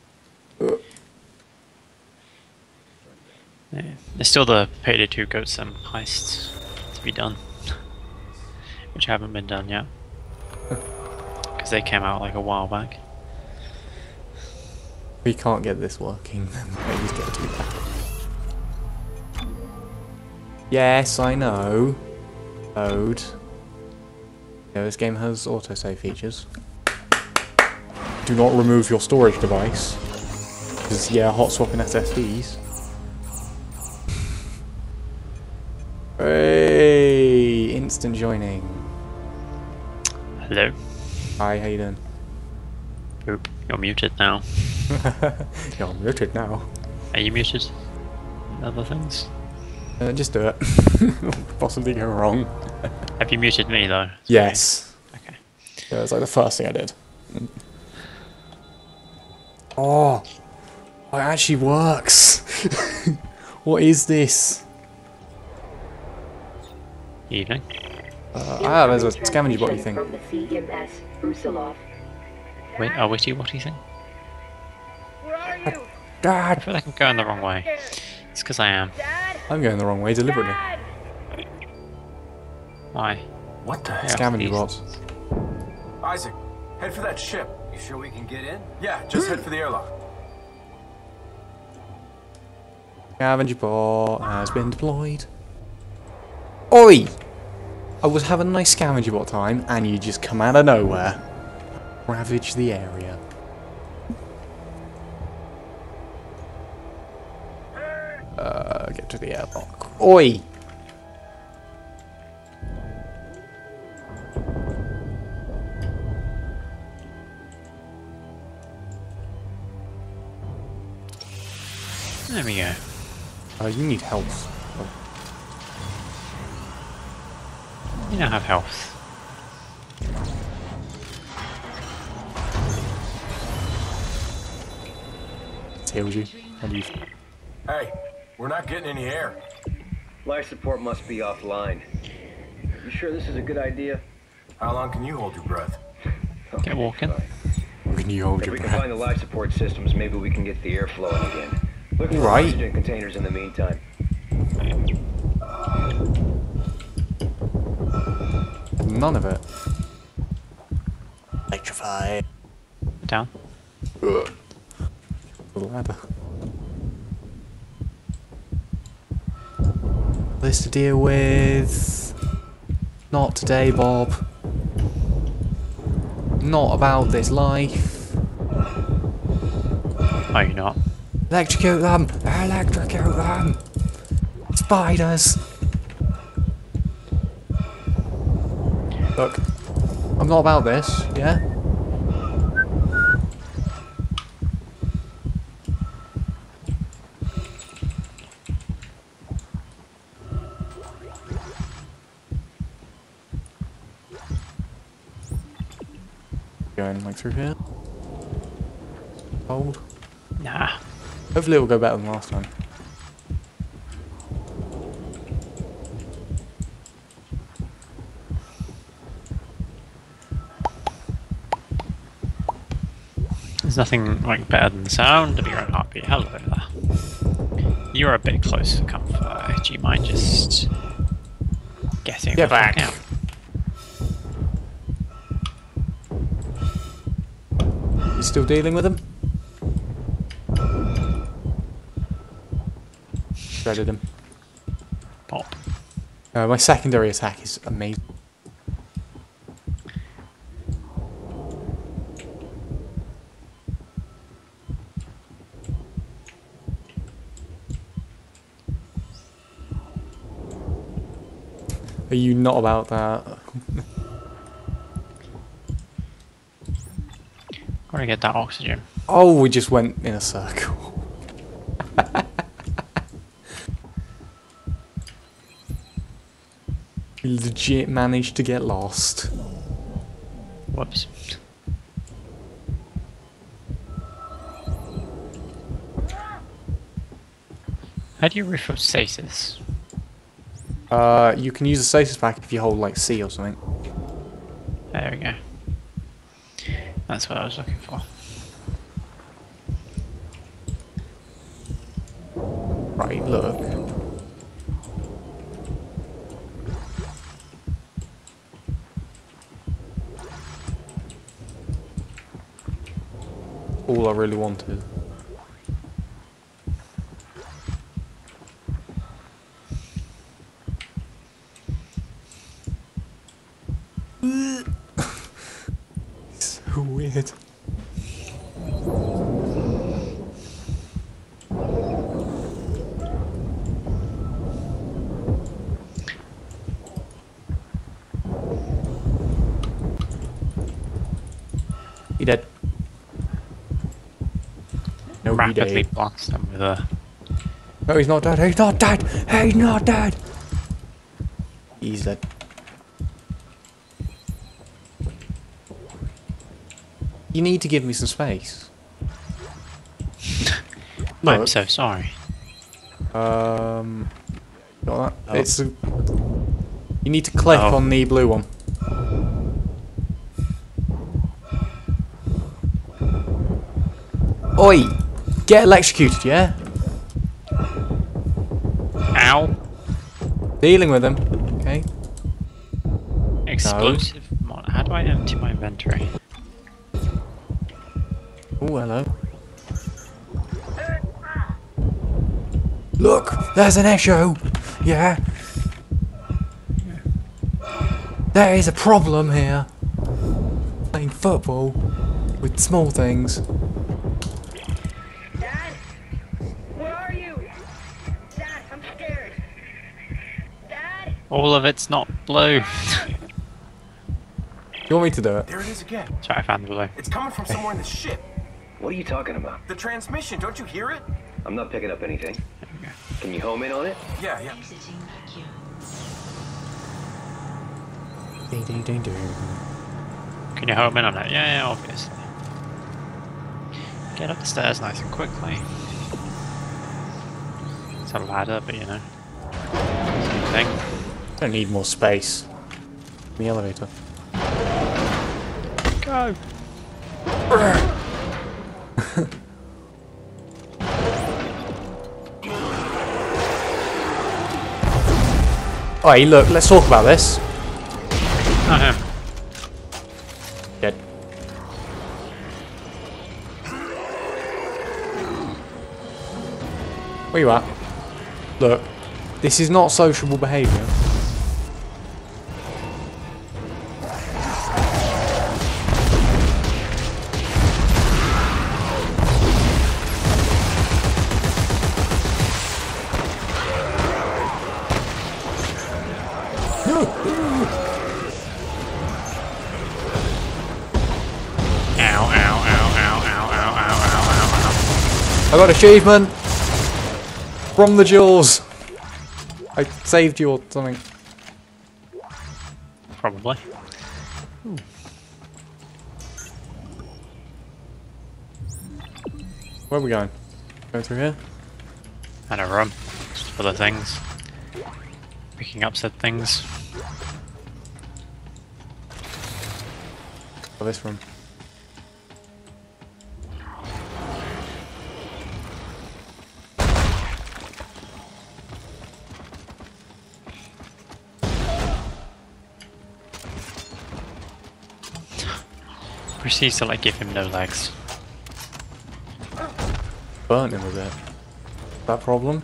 S2: Yeah. There's still the Payday 2 Goat Sim heists to be done, which haven't been done yet, because they came out like a while back.
S1: We can't get this working, then maybe get to that. Yes, I know. Load. Yeah, this game has autosave features. Do not remove your storage device. Because, yeah, hot swapping SSDs. Hey, instant joining.
S2: Hello.
S1: Hi, how you doing?
S2: Oop, you're muted now.
S1: You're muted now.
S2: Are you muted? Other things?
S1: Just do it. Possibly go wrong.
S2: Have you muted me though?
S1: Yes.
S2: Okay.
S1: Yeah, it's like the first thing I did. Oh, it actually works. What is this?
S2: Evening.
S1: There's a scavenger bot thing.
S6: From the CMS Brusilov.
S2: Wait, Witty, what do you think?
S4: Where are you?
S2: I
S1: Dad!
S2: feel like I'm going the wrong way. It's because I am.
S4: Dad?
S1: I'm going the wrong way deliberately.
S4: Dad?
S2: Why?
S3: What the heck?
S1: Scavenger bots.
S3: Isaac, head for that ship. You sure we can get in? Yeah, just head for the airlock.
S1: Scavenger bot has been deployed. Oi! I was having a nice scavenger bot time, and you just come out of nowhere. Ravage the area. get to the airlock. Oi!
S2: There we go.
S1: You need health.
S2: You don't have health.
S1: It's healed you. How do you...
S3: Hey, we're not getting any air.
S7: Life support must be offline. You sure this is a good idea?
S3: How long can you hold your breath?
S2: Get walking.
S7: fine.
S1: Can you hold
S7: If
S1: your
S7: we can
S1: breath?
S7: find the life support systems, maybe we can get the air flowing again. Look for
S1: Right.
S7: oxygen containers in the meantime.
S1: None of it. Electrify.
S2: Down.
S1: The ladder. This to deal with. Not today, Bob. Not about this life.
S2: Oh, you're not.
S1: Electrocute them! Electrocute them! Spiders! Look, I'm not about this, yeah? Going like through here. Hold.
S2: Nah.
S1: Hopefully it will go better than last time.
S2: There's nothing like better than the sound of your own heartbeat. Hello there. You're a bit close for comfort. Do you mind just getting
S1: Get
S2: the fuck
S1: back.
S2: out?
S1: You still dealing with him? Shredded him.
S2: Pop.
S1: My secondary attack is amazing. Are you not about that?
S2: Gotta get that oxygen.
S1: Oh, we just went in a circle. We legit managed to get lost.
S2: Whoops. How do you refresh stasis?
S1: You can use the stasis pack if you hold like C or something.
S2: There we go. That's what I was looking for.
S1: Right, look. All I really wanted. So weird. He dead. No, he
S2: Rapidly
S1: dead.
S2: blast them with a...
S1: No, he's not dead. He's not dead. He's not dead. He's dead. You need to give me some space.
S2: I'm
S1: Look.
S2: so sorry.
S1: Got that?
S2: Oh.
S1: It's. You need to click
S2: Oh.
S1: on the blue one. Oi! Get electrocuted, yeah?
S2: Ow!
S1: Dealing with him. Okay.
S2: Explosive mod. How do I empty my inventory?
S1: Oh, hello. Look! There's an issue! Yeah? There is a problem here. Playing football with small things.
S4: Dad? Where are you? Dad, I'm scared.
S2: All of it's not blue.
S1: Do you want me to do it?
S3: There it is again.
S2: Sorry, I found the blue.
S3: It's coming from somewhere in the ship.
S7: What are you talking about?
S3: The transmission, don't you hear it?
S7: I'm not picking up anything. Can you home in on it?
S3: Yeah, yeah.
S1: Ding, ding, ding, ding.
S2: Can you home in on it? Yeah, obviously. Get up the stairs nice and quickly. It's a ladder, but you know. Same thing.
S1: Don't need more space. In the elevator.
S2: Go!
S1: Oh, hey, look, let's talk about this.
S2: Oh, him.
S1: Dead. Where you at? Look, this is not sociable behaviour. I got achievement from the jewels. I saved you or something.
S2: Probably.
S1: Where are we going? Going through here?
S2: And a room. Just full of things. Picking up said things.
S1: Oh, this room.
S2: Proceeds to like give him no legs.
S1: Burnt him a bit. That problem?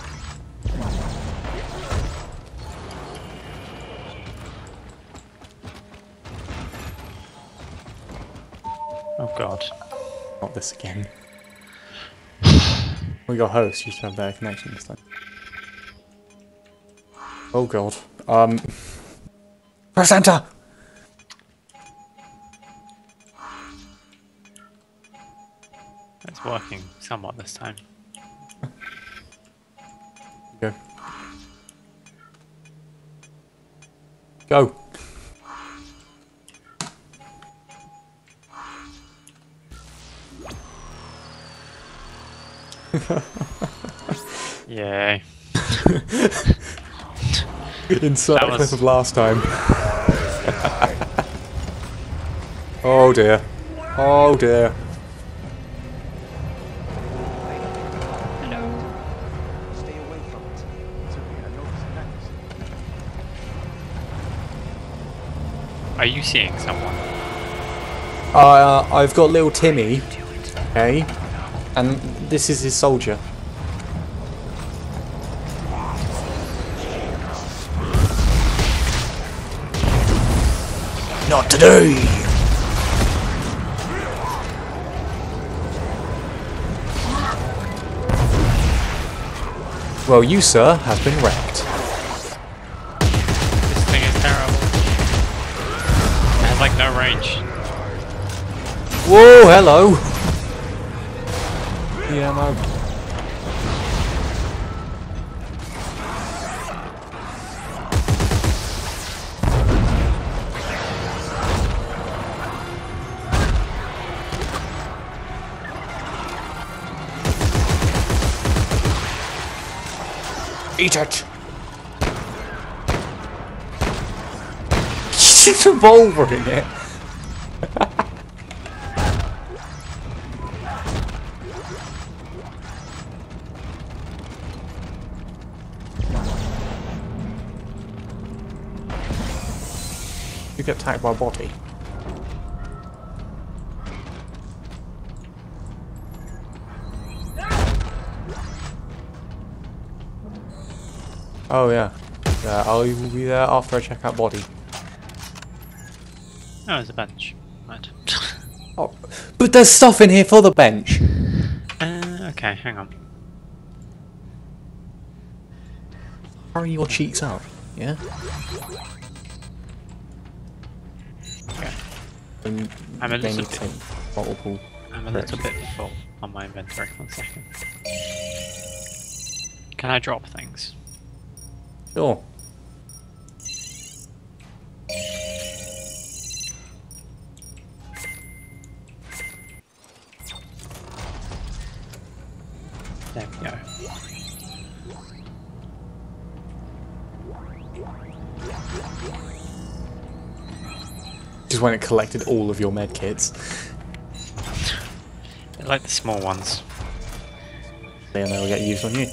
S2: Oh god.
S1: Not this again. We got hosts, you should have better connection this time. Oh god. Press enter!
S2: It's working somewhat this time.
S1: Go. Go!
S2: Yay.
S1: Insert
S2: That
S1: clip
S2: was-
S1: of last time. Oh dear. Oh dear.
S3: Stay away from it. It's okay, I know this practice.
S2: Are you seeing someone?
S1: I've got little Timmy. Okay. And this is his soldier. Not today! Well, you, sir, have been wrecked.
S2: This thing is terrible. It has like no range.
S1: Whoa, hello! Yeah, no. Eat it! She's revolver in it. You get attacked by a body. Oh yeah. I will be there after I check out body.
S2: Oh, there's a bench. Right.
S1: Oh, but there's stuff in here for the bench.
S2: Okay, hang on.
S1: Hurry your cheeks up. Yeah?
S2: Okay.
S1: And
S2: I'm a
S1: then you
S2: little bit.
S1: take multiple.
S2: I'm a little bit full on my inventory. 1 second. Can I drop things?
S1: Sure.
S2: There we go.
S1: Just when it collected all of your med kits.
S2: I like the small ones.
S1: Then they'll get used on you.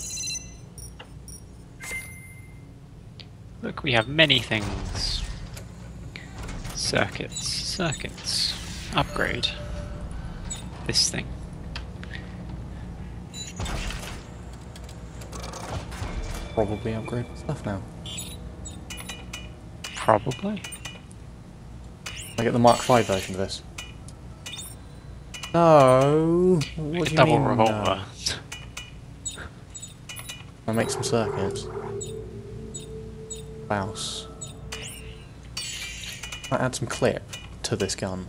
S2: Look, we have many things. Circuits, circuits. Upgrade. This thing.
S1: Probably upgrade stuff now.
S2: Probably.
S1: I get the Mark V version of this. No. What
S2: Like
S1: do
S2: a
S1: you
S2: double
S1: mean,
S2: revolver.
S1: No? I'll make some circuits. Mouse. I add some clip to this gun.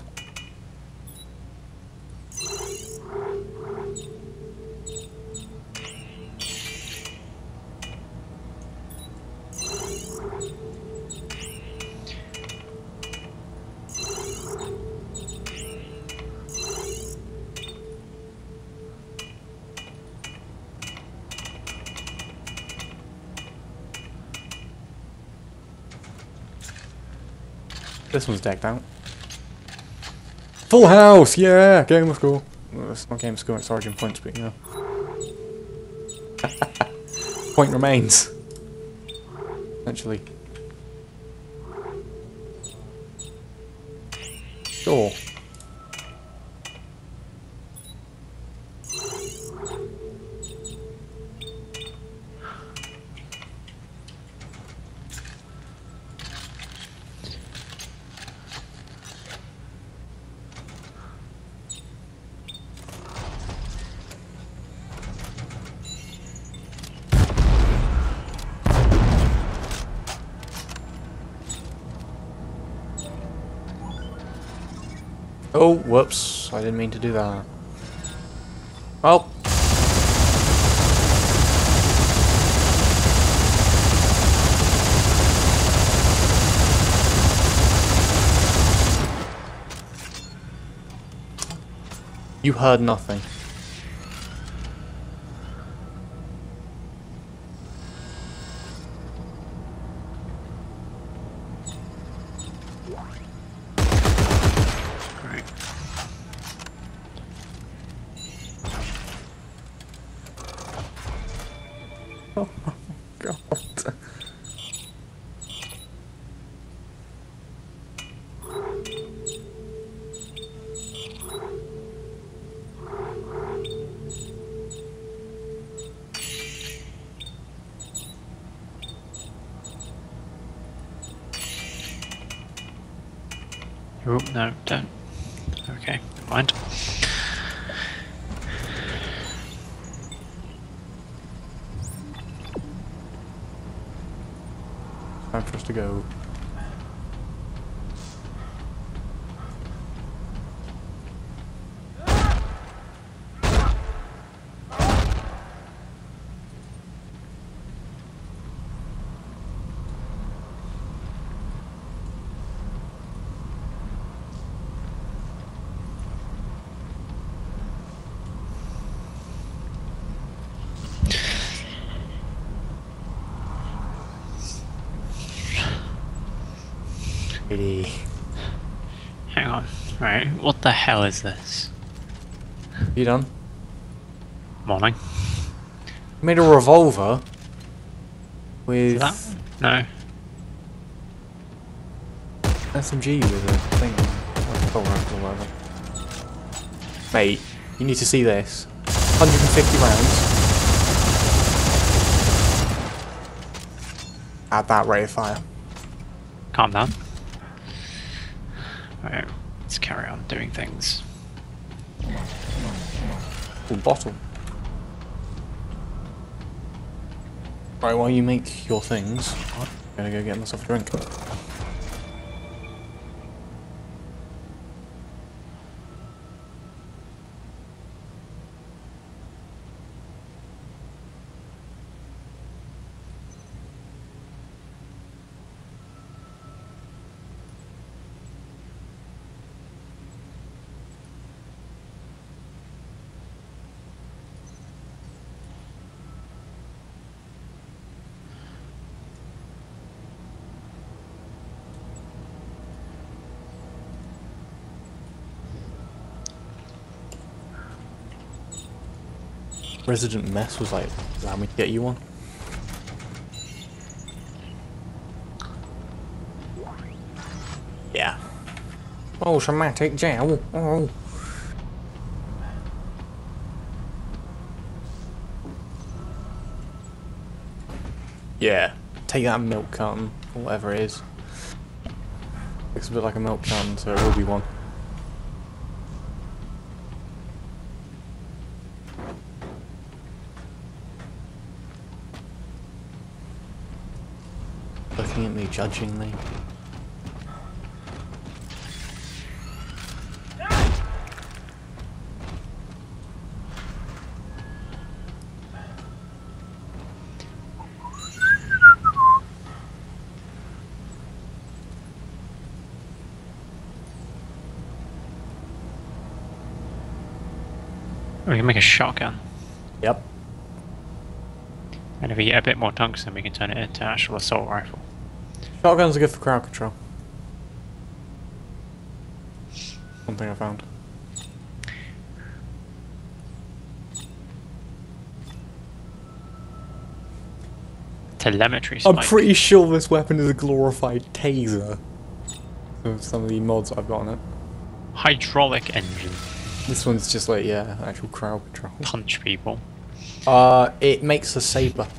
S1: This one's decked out. Full house! Yeah! Game of school. Well, it's not game of school, it's origin points, but you know. Point remains. Essentially. Sure. Oh, whoops. I didn't mean to do that. Well. You heard nothing.
S2: Right.
S1: Oh god.
S2: Oh, no, don't. Okay, never mind.
S1: Time for us to go. Really?
S2: Hang on. Right, what the hell is this?
S1: You done?
S2: Morning.
S1: Made a revolver
S2: Is
S1: with
S2: that? No.
S1: SMG with a thing, like a full rifle or whatever. Mate, you need to see this. 150 rounds. At that rate of fire.
S2: Calm down. Alright, let's carry on doing things.
S1: Ooh, bottle. Right, while you make your things, Gonna go get myself a drink. Resident Mess was like, allow me to get you one. Yeah. Oh, somatic gel. Oh. Yeah. Take that milk carton, or whatever it is. Looks a bit like a milk carton, so it will be one. Looking at me judgingly.
S2: We can make a shotgun.
S1: Yep.
S2: And if we get a bit more tungsten, we can turn it into an actual assault rifle.
S1: Shotguns are good for crowd control. Something I found.
S2: Telemetry spike.
S1: I'm pretty sure this weapon is a glorified taser. So some of the mods I've got on it.
S2: Hydraulic engine.
S1: This one's just like, yeah, actual crowd control.
S2: Punch people.
S1: It makes a saber.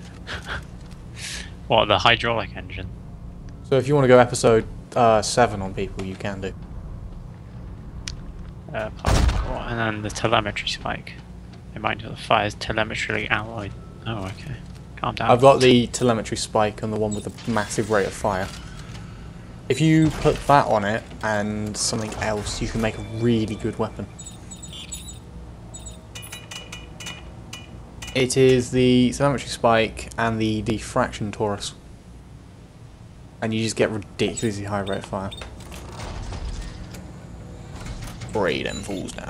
S2: What, the hydraulic engine?
S1: So if you want to go episode 7 on people, you can do.
S2: And then the telemetry spike. It might fires telemetry alloyed. Oh, okay. Calm down.
S1: I've got the telemetry spike and the one with the massive rate of fire. If you put that on it and something else, you can make a really good weapon. It is the telemetry spike and the diffraction torus. And you just get ridiculously high rate of fire. Spray them fools now.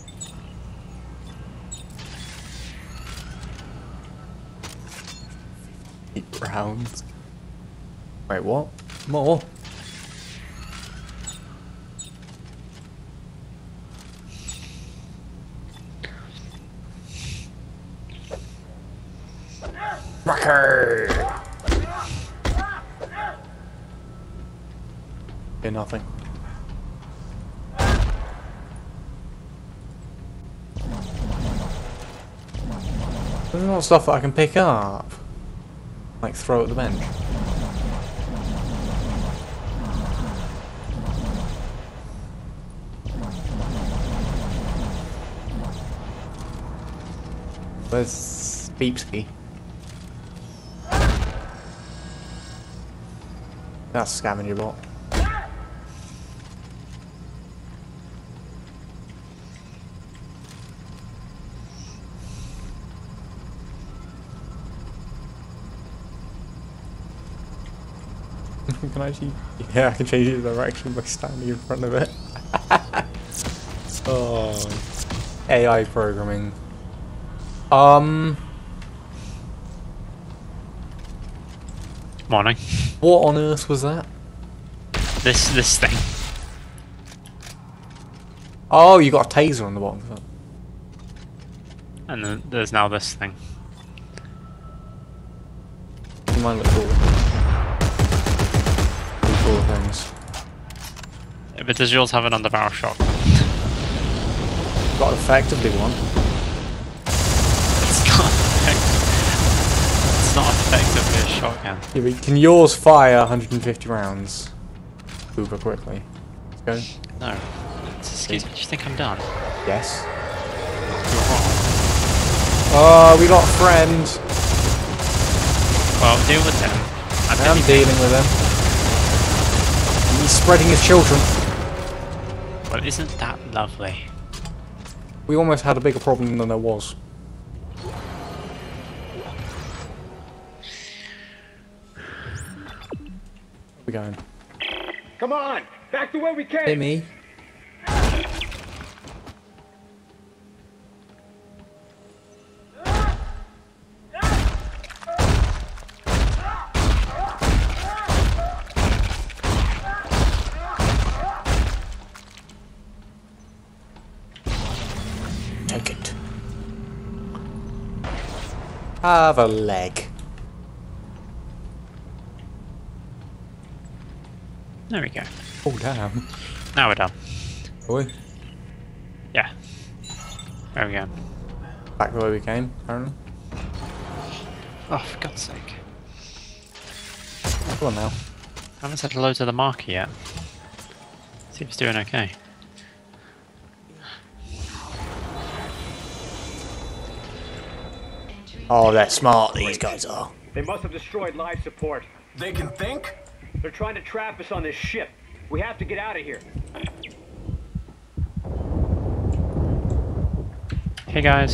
S1: Rounds. Wait, what? More? Rocker! Yeah, nothing. There's not stuff that I can pick up. Like throw at the bench. Where's Beepsky? That's a scavenger bot. Can I actually... Yeah, I can change the direction by standing in front of it. Oh. AI programming.
S2: Morning.
S1: What on earth was that?
S2: This thing.
S1: Oh, you got a taser on the bottom of it.
S2: And then there's now this thing.
S1: Mine look cool. Pretty cool things.
S2: But does yours have an underbarrel shot?
S1: Got effectively one.
S2: It's not effectively a shotgun.
S1: Yeah, but can yours fire 150 rounds? Uber quickly. Let's go.
S2: No. Excuse me, do you think I'm done?
S1: Yes.
S2: You're wrong.
S1: Oh, we got a friend.
S2: Well, deal with him,
S1: I'm dealing with him. He's spreading his children.
S2: Well, isn't that lovely?
S1: We almost had a bigger problem than there was. Where are we going?
S3: Come on, back the way we came.
S1: Hit me. Take it. Have a leg.
S2: There we go.
S1: Oh damn.
S2: Now we're done.
S1: Boy.
S2: Yeah. There we go.
S1: Back the way we came, apparently.
S2: Oh, for God's sake.
S1: Come on now.
S2: I haven't said hello to the marker yet. See if it's doing okay.
S1: Oh, they're smart, these guys are.
S3: They must have destroyed life support. They can think? They're trying to trap us on this ship. We have to get out of here.
S2: Hey guys.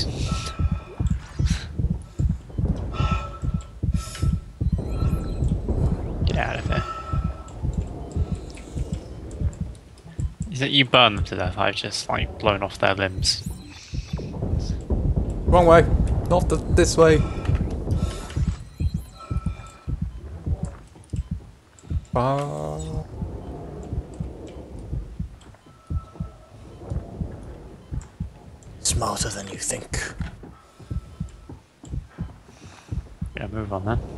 S2: Get out of here. Is it you burn them to death? I've just like blown off their limbs.
S1: Wrong way. Not this way. Smarter than you think.
S2: Yeah, move on then.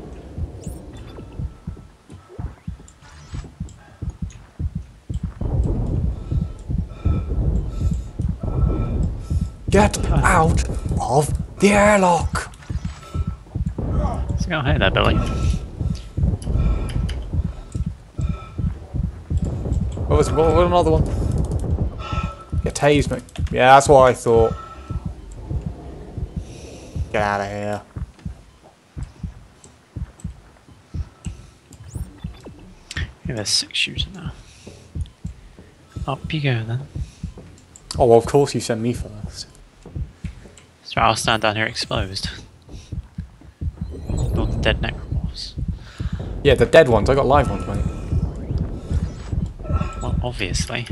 S1: Get out of the airlock!
S2: What's going on here there, Billy?
S1: Oh, there's another one. Get tased me. Yeah, that's what I thought. Get out of here.
S2: Yeah, there's 6 shooter now. Up you go then.
S1: Oh, well, of course you sent me first.
S2: So I'll stand down here exposed. Not the dead necromorphs.
S1: Yeah, the dead ones. I got live ones, mate.
S2: Well, obviously.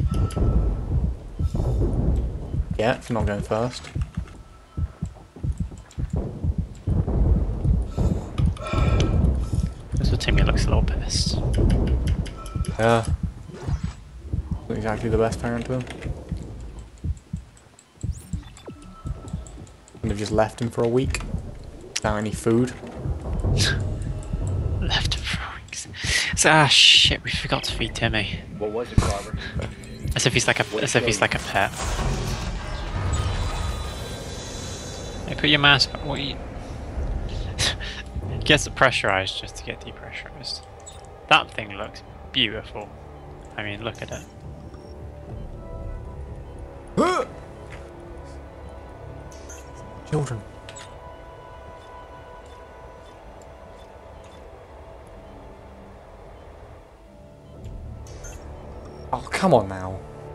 S1: Yeah, if you're not going first.
S2: This one Timmy looks a little pissed.
S1: Yeah. Not exactly the best parent to him. And they've just left him for a week. Without any food.
S2: Left him for weeks. So, shit, we forgot to feed Timmy.
S7: What was it, Carver?
S2: As if he's like a pet. Hey, put your mask on. What are you? He gets pressurized just to get depressurized. That thing looks beautiful. I mean, look at it.
S1: Children. Oh, come on now.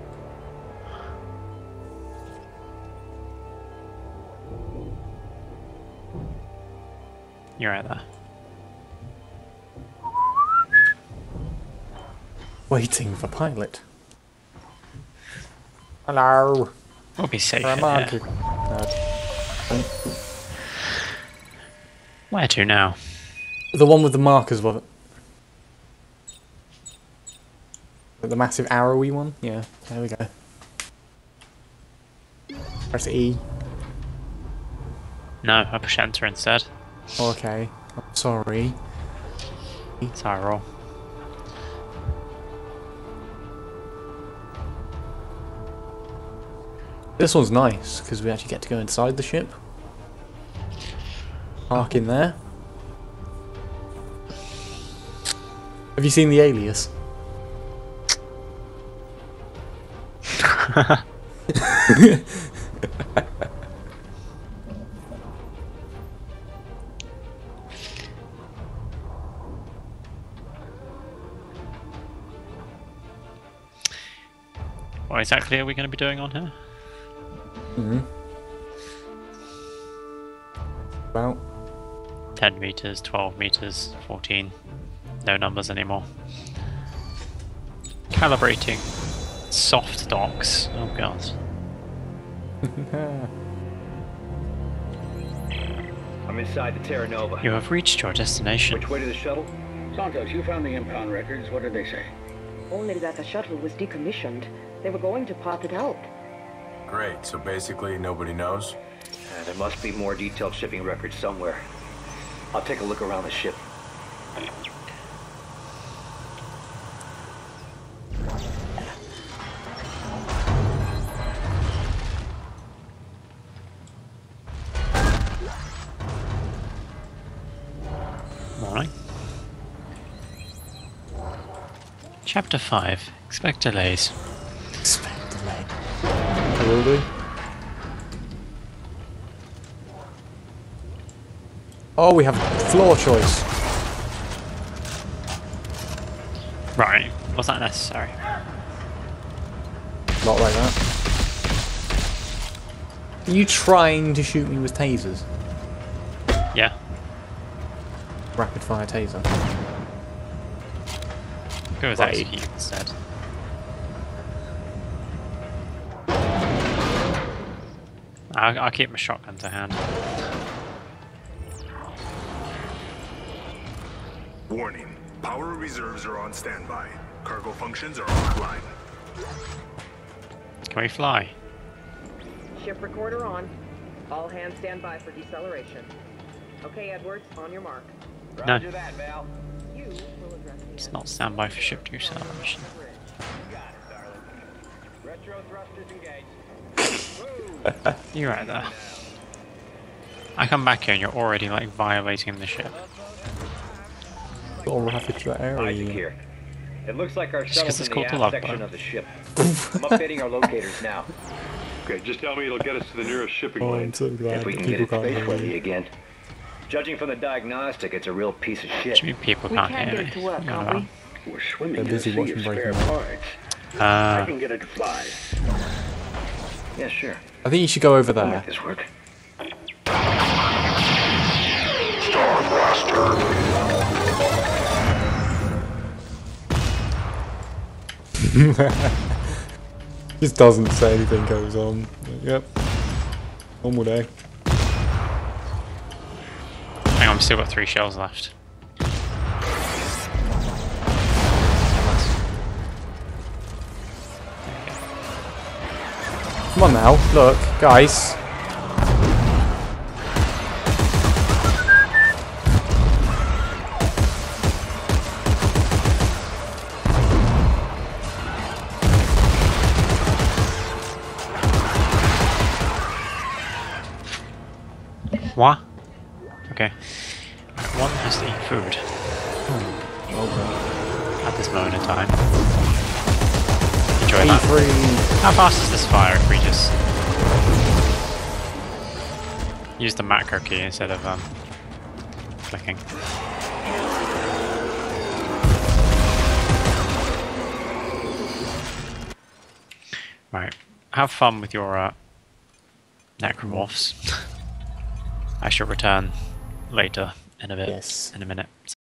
S2: You're right there.
S1: Waiting for pilot. Hello.
S2: We'll be safe
S1: For a
S2: in
S1: market.
S2: here.
S1: No.
S2: Where to now?
S1: The one with the markers of it. The massive arrowy one? Yeah, there we go. Press E.
S2: No, I push enter instead.
S1: Okay. I'm sorry.
S2: That's how I roll.
S1: This one's nice, because we actually get to go inside the ship. Park in there. Have you seen The Alias?
S2: What exactly are we going to be doing on here?
S1: About
S2: 10 meters, 12 meters, 14. No numbers anymore. Calibrating soft docks. Oh god.
S7: I'm inside the Terra Nova.
S2: You have reached your destination.
S7: Which way to the shuttle?
S8: Santos, you found the impound records. What did they say?
S6: Only that the shuttle was decommissioned. They were going to pop it out.
S9: Great, so basically nobody knows?
S7: There must be more detailed shipping records somewhere. I'll take a look around the ship.
S2: Morning. Chapter 5. Expect delays.
S1: expect delay. I will do. Oh, we have floor choice.
S2: Right. Was that necessary?
S1: Not like that. Are you trying to shoot me with tasers?
S2: Yeah.
S1: Rapid fire taser.
S2: Go with
S1: Right.
S2: execute instead. I'll keep my shotgun to hand.
S5: Warning. Power reserves are on standby. Cargo functions are offline.
S2: Can we fly?
S6: Ship recorder on. All hands stand by for deceleration. Okay, Edwards, on your mark.
S7: Roger that, Val.
S6: You will address the
S2: It's not standby for ship deceleration.
S7: Got it, darling. Retro thrusters engaged.
S2: You're right there. I come back here and you're already like violating the ship.
S1: Got a rapid threat
S7: Isaac
S1: area.
S7: here. It looks like our
S2: 'cause
S7: shuttle's
S2: it's
S7: in
S2: called
S7: the
S2: the
S7: aft
S2: log
S7: section
S2: boat.
S7: of the ship. I'm updating our locators now.
S5: Okay, just tell me it'll get us to the nearest shipping
S1: Oh,
S5: lane.
S1: I'm so glad
S7: If we
S1: that
S7: can get
S1: people
S7: it
S1: can't hear
S7: space-worthy
S1: me.
S7: again. Judging from the diagnostic, it's a real piece of
S2: What
S7: shit.
S2: do you mean people
S6: We
S2: can't
S6: can't
S2: hear
S6: get
S2: me?
S6: it to work,
S2: You know
S6: can't
S2: about-
S6: we?
S8: We're swimming
S1: They're
S8: in a
S1: busy
S8: sea
S1: watching
S8: of spare
S1: Breaking Bad.
S8: parts. I can get it to fly.
S7: Yeah, sure.
S1: I think you should go over
S8: We'll
S1: there.
S8: make this work.
S1: Just doesn't say anything goes on. Yep. Normal day.
S2: Hang on, I've still got 3 shells left.
S1: Come on now, look, guys.
S2: What? Okay. One has to eat food at this moment in time. Enjoy that.
S1: E3.
S2: How fast is this fire if we just use the macro key instead of clicking? Right. Have fun with your necromorphs. I shall return later in a bit.
S1: Yes.
S2: In a minute.